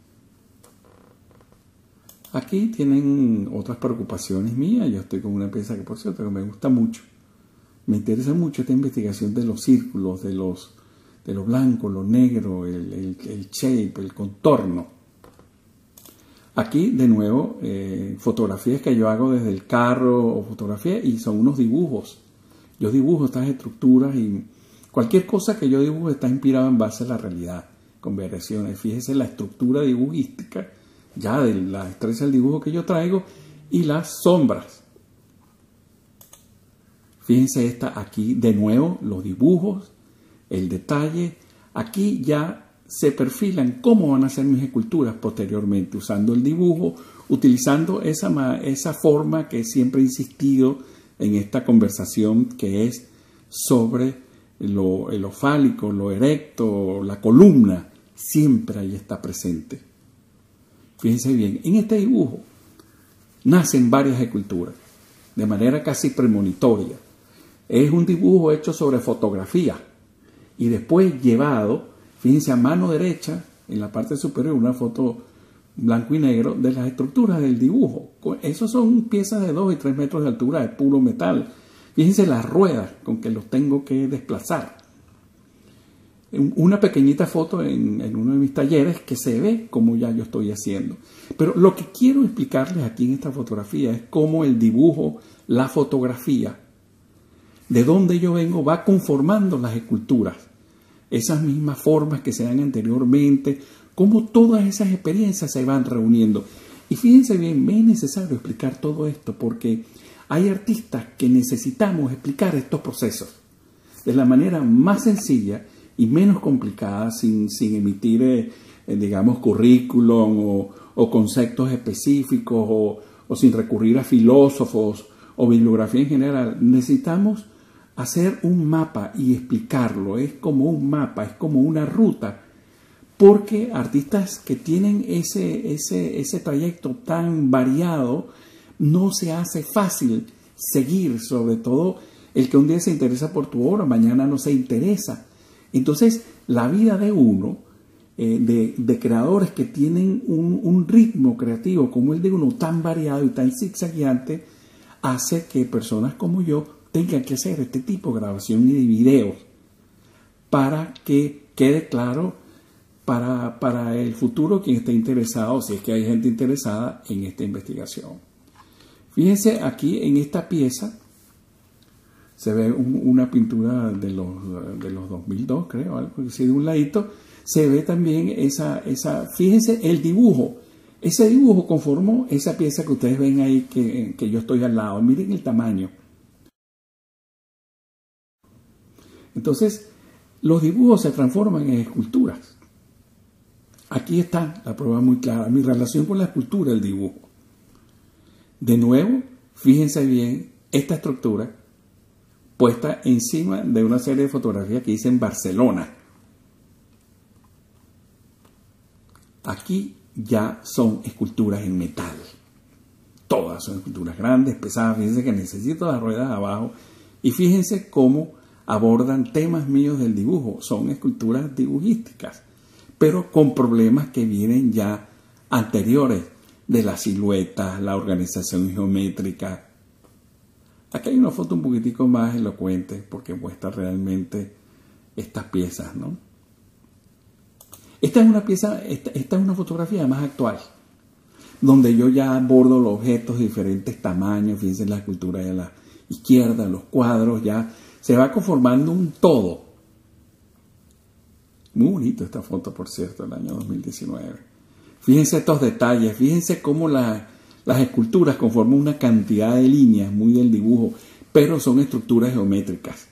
Aquí tienen otras preocupaciones mías. Yo estoy con una pieza que, por cierto, que me gusta mucho. Me interesa mucho esta investigación de los círculos, de los... de lo blanco, lo negro, el, el, el shape, el contorno. Aquí, de nuevo, eh, fotografías que yo hago desde el carro o fotografías y son unos dibujos. Yo dibujo estas estructuras y cualquier cosa que yo dibujo está inspirado en base a la realidad, con variaciones. Fíjese la estructura dibujística, ya de la destreza del dibujo que yo traigo y las sombras. Fíjense esta aquí, de nuevo, los dibujos, el detalle. Aquí ya se perfilan cómo van a ser mis esculturas posteriormente, usando el dibujo, utilizando esa, esa forma que siempre he insistido en esta conversación, que es sobre lo, lo fálico, lo erecto, la columna, siempre ahí está presente. Fíjense bien, en este dibujo nacen varias esculturas, de manera casi premonitoria. Es un dibujo hecho sobre fotografía, y después llevado, fíjense, a mano derecha, en la parte superior, una foto blanco y negro de las estructuras del dibujo. Esos son piezas de dos y tres metros de altura de puro metal. Fíjense las ruedas con que los tengo que desplazar. Una pequeñita foto en, en uno de mis talleres que se ve como ya yo estoy haciendo. Pero lo que quiero explicarles aquí en esta fotografía es cómo el dibujo, la fotografía, de donde yo vengo, va conformando las esculturas. Esas mismas formas que se dan anteriormente, cómo todas esas experiencias se van reuniendo. Y fíjense bien, me es necesario explicar todo esto porque hay artistas que necesitamos explicar estos procesos de la manera más sencilla y menos complicada, sin, sin emitir, eh, digamos, currículum o, o conceptos específicos o, o sin recurrir a filósofos o bibliografía en general. Necesitamos hacer un mapa y explicarlo. Es como un mapa, es como una ruta, porque artistas que tienen ese, ese, ese trayecto tan variado, no se hace fácil seguir, sobre todo el que un día se interesa por tu obra, mañana no se interesa. Entonces, la vida de uno, eh, de, de creadores que tienen un, un ritmo creativo como el de uno, tan variado y tan zigzagueante, hace que personas como yo tengan que hacer este tipo de grabación y de videos para que quede claro para, para el futuro quien esté interesado, si es que hay gente interesada en esta investigación. Fíjense aquí en esta pieza, se ve un, una pintura de los, de los dos mil dos, creo, algo así, de un ladito, se ve también esa, esa, fíjense el dibujo, ese dibujo conformó esa pieza que ustedes ven ahí que, que yo estoy al lado, miren el tamaño. Entonces, los dibujos se transforman en esculturas. Aquí está la prueba muy clara, mi relación con la escultura, el dibujo. De nuevo, fíjense bien esta estructura puesta encima de una serie de fotografías que hice en Barcelona. Aquí ya son esculturas en metal. Todas son esculturas grandes, pesadas. Fíjense que necesito las ruedas abajo. Y fíjense cómo abordan temas míos del dibujo. Son esculturas dibujísticas, pero con problemas que vienen ya anteriores de las siluetas, la organización geométrica. Aquí hay una foto un poquitico más elocuente porque muestra realmente estas piezas, ¿no? Esta es una pieza, esta, esta es una fotografía más actual, donde yo ya abordo los objetos de diferentes tamaños. Fíjense la escultura de la izquierda, los cuadros, ya se va conformando un todo. Muy bonito esta foto, por cierto, del año dos mil diecinueve. Fíjense estos detalles, fíjense cómo la, las esculturas conforman una cantidad de líneas, muy del dibujo, pero son estructuras geométricas.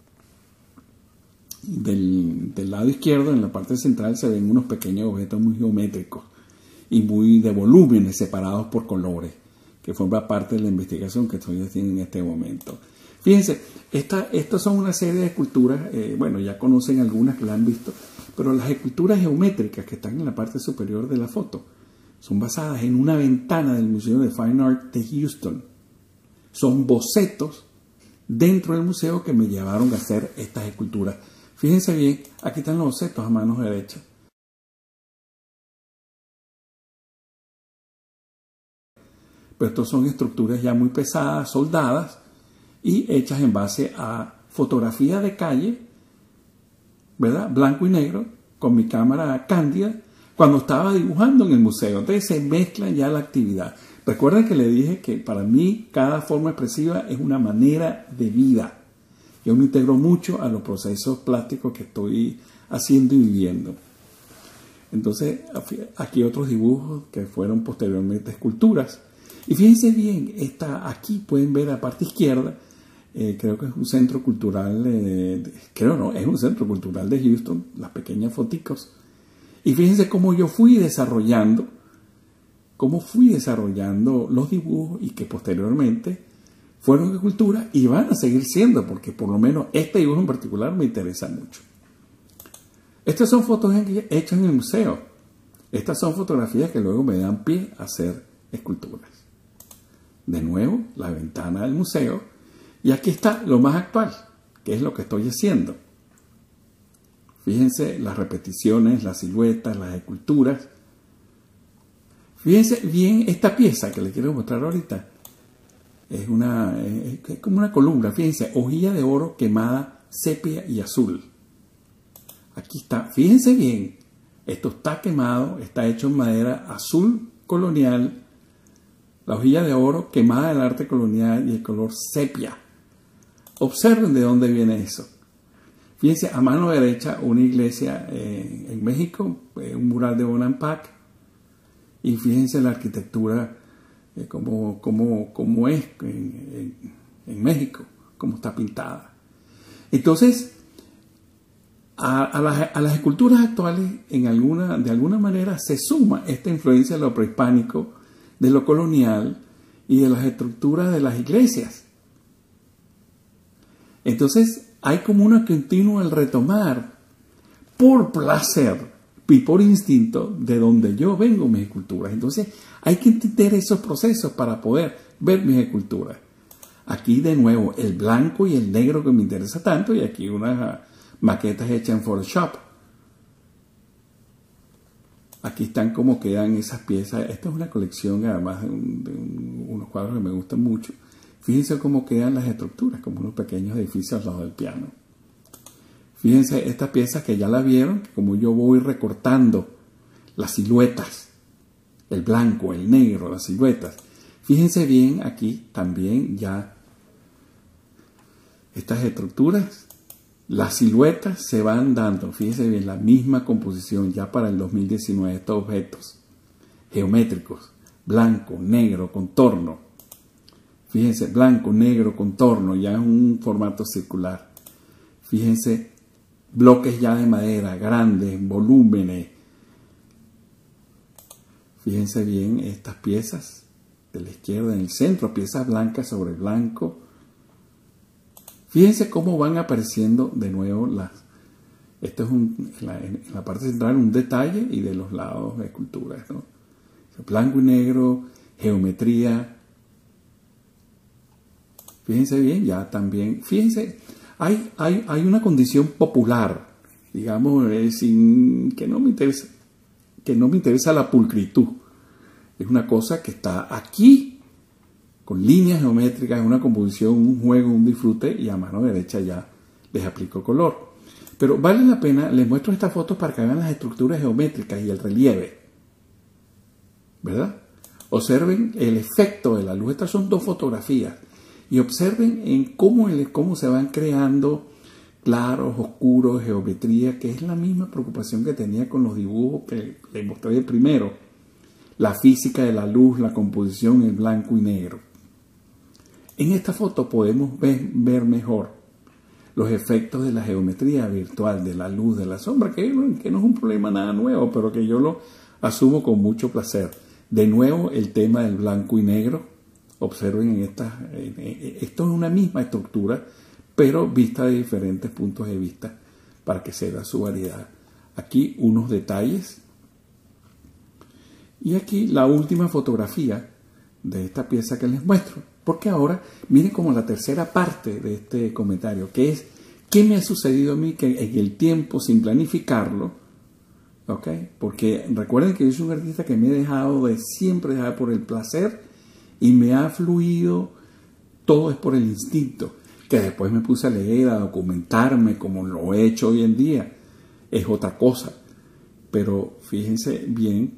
Del, del lado izquierdo, en la parte central, se ven unos pequeños objetos muy geométricos y muy de volúmenes separados por colores, que forma parte de la investigación que estoy haciendo en este momento. Fíjense, esta, estas son una serie de esculturas, eh, bueno, ya conocen algunas que la han visto, pero las esculturas geométricas que están en la parte superior de la foto son basadas en una ventana del Museo de Fine Art de Houston. Son bocetos dentro del museo que me llevaron a hacer estas esculturas. Fíjense bien, aquí están los bocetos a mano derecha. Pero estos son estructuras ya muy pesadas, soldadas y hechas en base a fotografía de calle, ¿verdad? Blanco y negro, con mi cámara cándida, cuando estaba dibujando en el museo. Entonces se mezcla ya la actividad. Recuerden que le dije que para mí cada forma expresiva es una manera de vida. Yo me integro mucho a los procesos plásticos que estoy haciendo y viviendo. Entonces, aquí otros dibujos que fueron posteriormente esculturas. Y fíjense bien, esta, aquí pueden ver la parte izquierda, eh, creo que es un centro cultural, eh, de, creo no, es un centro cultural de Houston, las pequeñas foticos. Y fíjense cómo yo fui desarrollando, cómo fui desarrollando los dibujos y que posteriormente fueron esculturas y van a seguir siendo, porque por lo menos este dibujo en particular me interesa mucho. Estas son fotos hechas en el museo. Estas son fotografías que luego me dan pie a hacer esculturas. De nuevo, la ventana del museo. Y aquí está lo más actual, que es lo que estoy haciendo. Fíjense las repeticiones, las siluetas, las esculturas. Fíjense bien esta pieza que les quiero mostrar ahorita. Es, una, es como una columna, fíjense, hojilla de oro quemada, sepia y azul. Aquí está, fíjense bien, esto está quemado, está hecho en madera azul colonial, la hojilla de oro quemada del arte colonial y el color sepia. Observen de dónde viene eso. Fíjense, a mano derecha, una iglesia eh, en México, eh, un mural de Bonampak, y fíjense la arquitectura eh, como, como, como es en, en, en México, como está pintada. Entonces, a, a, las, a las esculturas actuales, en alguna, de alguna manera, se suma esta influencia de lo prehispánico, de lo colonial y de las estructuras de las iglesias. Entonces, hay como una continua al retomar, por placer y por instinto, de donde yo vengo mis esculturas. Entonces, hay que entender esos procesos para poder ver mis esculturas. Aquí, de nuevo, el blanco y el negro que me interesa tanto, y aquí unas maquetas hechas en Photoshop. Aquí están como quedan esas piezas. Esta es una colección, además, de, un, de un, unos cuadros que me gustan mucho. Fíjense cómo quedan las estructuras, como unos pequeños edificios al lado del piano. Fíjense estas piezas que ya la vieron, como yo voy recortando las siluetas, el blanco, el negro, las siluetas. Fíjense bien aquí también ya estas estructuras, las siluetas se van dando, fíjense bien, la misma composición ya para el dos mil diecinueve, estos objetos geométricos, blanco, negro, contorno. Fíjense, blanco, negro, contorno, ya en un formato circular. Fíjense, bloques ya de madera, grandes, volúmenes. Fíjense bien estas piezas de la izquierda en el centro, piezas blancas sobre blanco. Fíjense cómo van apareciendo de nuevo las... Esto es un, en, la, en la parte central un detalle y de los lados esculturas, ¿no? Blanco y negro, geometría. Fíjense bien, ya también, fíjense, hay, hay, hay una condición popular, digamos, eh, sin, que, no me interesa, que no me interesa la pulcritud. Es una cosa que está aquí, con líneas geométricas, una composición, un juego, un disfrute, y a mano derecha ya les aplico color. Pero vale la pena, les muestro estas fotos para que vean las estructuras geométricas y el relieve, ¿verdad? Observen el efecto de la luz. Estas son dos fotografías. Y observen en cómo, el, cómo se van creando claros, oscuros, geometría, que es la misma preocupación que tenía con los dibujos que le mostré primero. La física de la luz, la composición, el blanco y negro. En esta foto podemos ver, ver mejor los efectos de la geometría virtual, de la luz, de la sombra, que, que no es un problema nada nuevo, pero que yo lo asumo con mucho placer. De nuevo, el tema del blanco y negro. Observen, en esta, en, en, esto es una misma estructura, pero vista de diferentes puntos de vista para que se vea su variedad. Aquí unos detalles. Y aquí la última fotografía de esta pieza que les muestro. Porque ahora miren como la tercera parte de este comentario, que es ¿qué me ha sucedido a mí que en el tiempo, sin planificarlo? ¿Okay? Porque recuerden que yo soy un artista que me he dejado de siempre dejar por el placer y me ha fluido, todo es por el instinto, que después me puse a leer, a documentarme como lo he hecho hoy en día, es otra cosa. Pero fíjense bien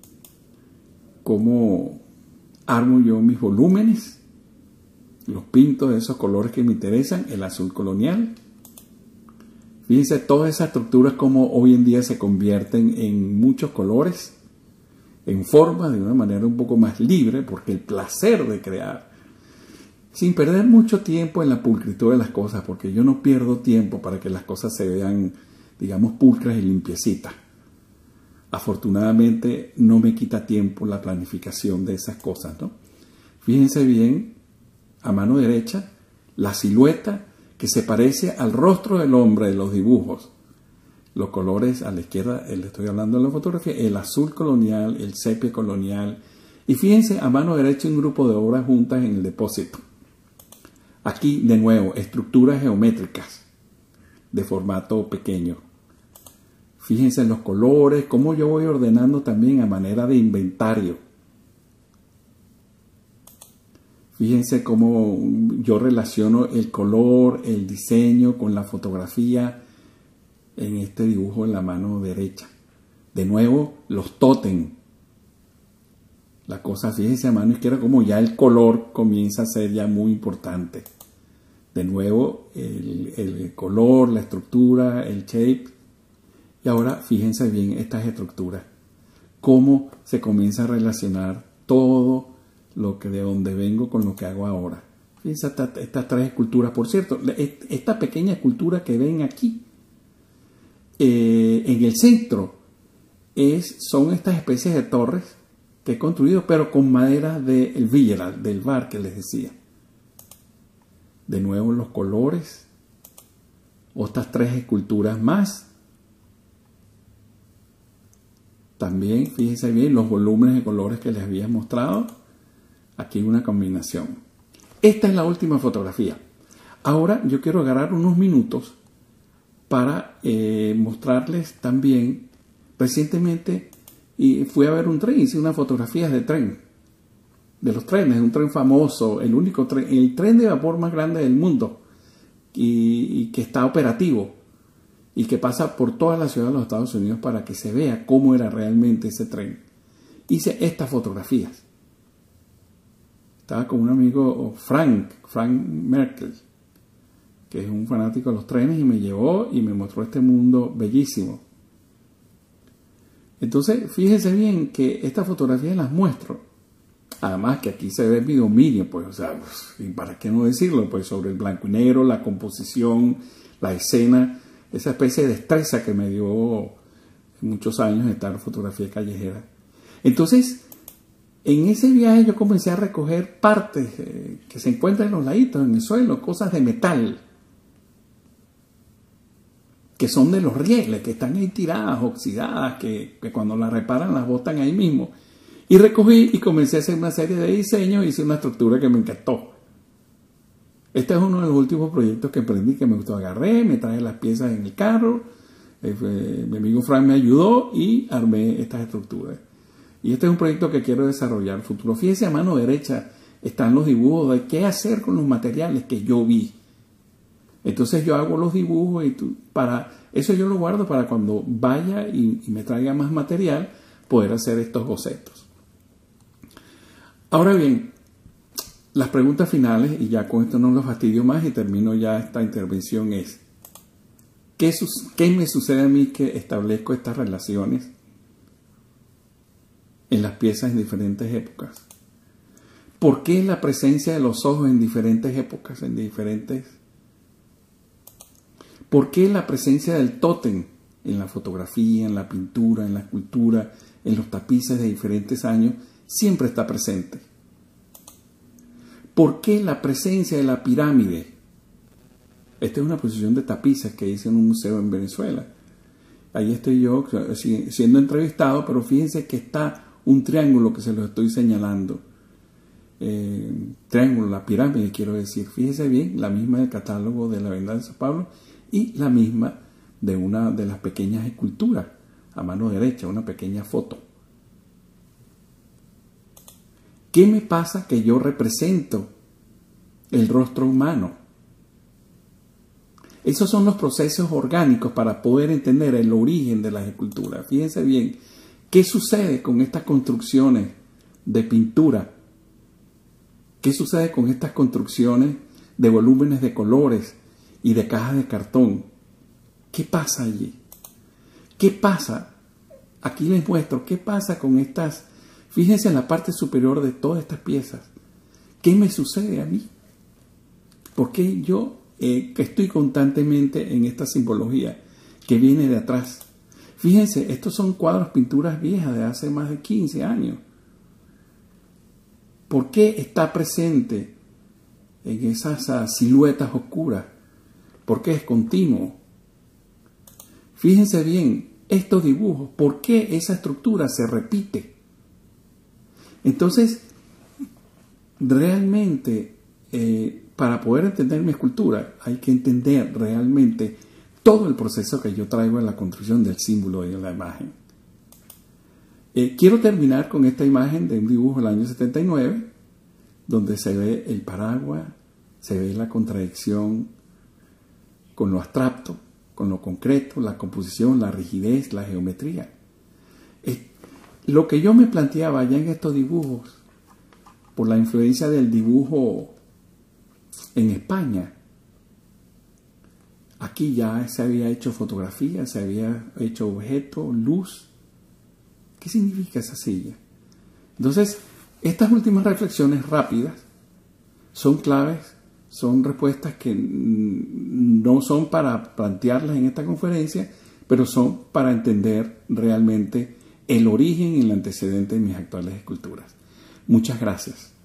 cómo armo yo mis volúmenes, los pinto de esos colores que me interesan, el azul colonial. Fíjense todas esas estructuras como hoy en día se convierten en muchos colores, en formas, de una manera un poco más libre, porque el placer de crear, sin perder mucho tiempo en la pulcritud de las cosas, porque yo no pierdo tiempo para que las cosas se vean, digamos, pulcras y limpiecitas. Afortunadamente no me quita tiempo la planificación de esas cosas, ¿no? Fíjense bien, a mano derecha, la silueta que se parece al rostro del hombre de los dibujos. Los colores a la izquierda, le estoy hablando de la fotografía, el azul colonial, el sepia colonial. Y fíjense, a mano derecha un grupo de obras juntas en el depósito. Aquí, de nuevo, estructuras geométricas de formato pequeño. Fíjense en los colores, cómo yo voy ordenando también a manera de inventario. Fíjense cómo yo relaciono el color, el diseño con la fotografía en este dibujo en la mano derecha. De nuevo, los tótem. La cosa, fíjense a mano izquierda como ya el color comienza a ser ya muy importante. De nuevo, el, el color, la estructura, el shape. Y ahora fíjense bien estas estructuras. Cómo se comienza a relacionar todo lo que de donde vengo con lo que hago ahora. Fíjense estas, estas tres esculturas. Por cierto, esta pequeña escultura que ven aquí, eh, en el centro, es, son estas especies de torres que he construido, pero con madera del Villarald, del bar que les decía. De nuevo los colores, otras tres esculturas más. También, fíjense bien, los volúmenes de colores que les había mostrado. Aquí una combinación. Esta es la última fotografía. Ahora yo quiero agarrar unos minutos para eh, mostrarles también. Recientemente y fui a ver un tren, hice unas fotografías de tren, de los trenes, un tren famoso, el único tren, el tren de vapor más grande del mundo y, y que está operativo y que pasa por toda la ciudad de los Estados Unidos para que se vea cómo era realmente ese tren. Hice estas fotografías. Estaba con un amigo, Frank, Frank Merkel, que es un fanático de los trenes, y me llevó y me mostró este mundo bellísimo. Entonces, fíjense bien que estas fotografías las muestro. Además que aquí se ve mi dominio, pues, o sea, pues, ¿y para qué no decirlo? Pues sobre el blanco y negro, la composición, la escena, esa especie de destreza que me dio muchos años de estar fotografía callejera. Entonces, en ese viaje yo comencé a recoger partes eh, que se encuentran en los laditos, en el suelo, cosas de metal, que son de los rieles, que están ahí tiradas, oxidadas, que, que cuando las reparan las botan ahí mismo. Y recogí y comencé a hacer una serie de diseños, hice una estructura que me encantó. Este es uno de los últimos proyectos que emprendí, que me gustó. Agarré, me traje las piezas en el carro, eh, fue, mi amigo Frank me ayudó y armé estas estructuras. Y este es un proyecto que quiero desarrollar en el futuro. Fíjense, a mano derecha están los dibujos de qué hacer con los materiales que yo vi. Entonces yo hago los dibujos y tú, para eso yo lo guardo para cuando vaya y, y me traiga más material, poder hacer estos bocetos. Ahora bien, las preguntas finales, y ya con esto no los fastidio más y termino ya esta intervención, es: ¿Qué, ¿Qué me sucede a mí que establezco estas relaciones en las piezas en diferentes épocas? ¿Por qué la presencia de los ojos en diferentes épocas, en diferentes? ¿Por qué la presencia del tótem en la fotografía, en la pintura, en la escultura, en los tapices de diferentes años siempre está presente? ¿Por qué la presencia de la pirámide? Esta es una exposición de tapices que hice en un museo en Venezuela. Ahí estoy yo siendo entrevistado, pero fíjense que está un triángulo que se lo estoy señalando. Eh, triángulo, la pirámide, quiero decir. Fíjense bien, la misma del catálogo de la Venda de San Pablo y la misma de una de las pequeñas esculturas a mano derecha, una pequeña foto. ¿Qué me pasa que yo represento el rostro humano? Esos son los procesos orgánicos para poder entender el origen de las esculturas. Fíjense bien, ¿qué sucede con estas construcciones de pintura? ¿Qué sucede con estas construcciones de volúmenes de colores y de cajas de cartón? ¿Qué pasa allí? ¿Qué pasa? Aquí les muestro qué pasa con estas. Fíjense en la parte superior de todas estas piezas. ¿Qué me sucede a mí? ¿Por qué yo eh, que estoy constantemente en esta simbología que viene de atrás? Fíjense, estos son cuadros, pinturas viejas de hace más de quince años. ¿Por qué está presente en esas uh, siluetas oscuras? ¿Por qué es continuo? Fíjense bien, estos dibujos, ¿por qué esa estructura se repite? Entonces, realmente, eh, para poder entender mi escultura, hay que entender realmente todo el proceso que yo traigo en la construcción del símbolo y de la imagen. Eh, quiero terminar con esta imagen de un dibujo del año setenta y nueve, donde se ve el paraguas, se ve la contradicción con lo abstracto, con lo concreto, la composición, la rigidez, la geometría. Eh, lo que yo me planteaba ya en estos dibujos, por la influencia del dibujo en España, aquí ya se había hecho fotografía, se había hecho objeto, luz. ¿Qué significa esa silla? Entonces, estas últimas reflexiones rápidas son claves, son respuestas que no son para plantearlas en esta conferencia, pero son para entender realmente el origen y el antecedente de mis actuales esculturas. Muchas gracias.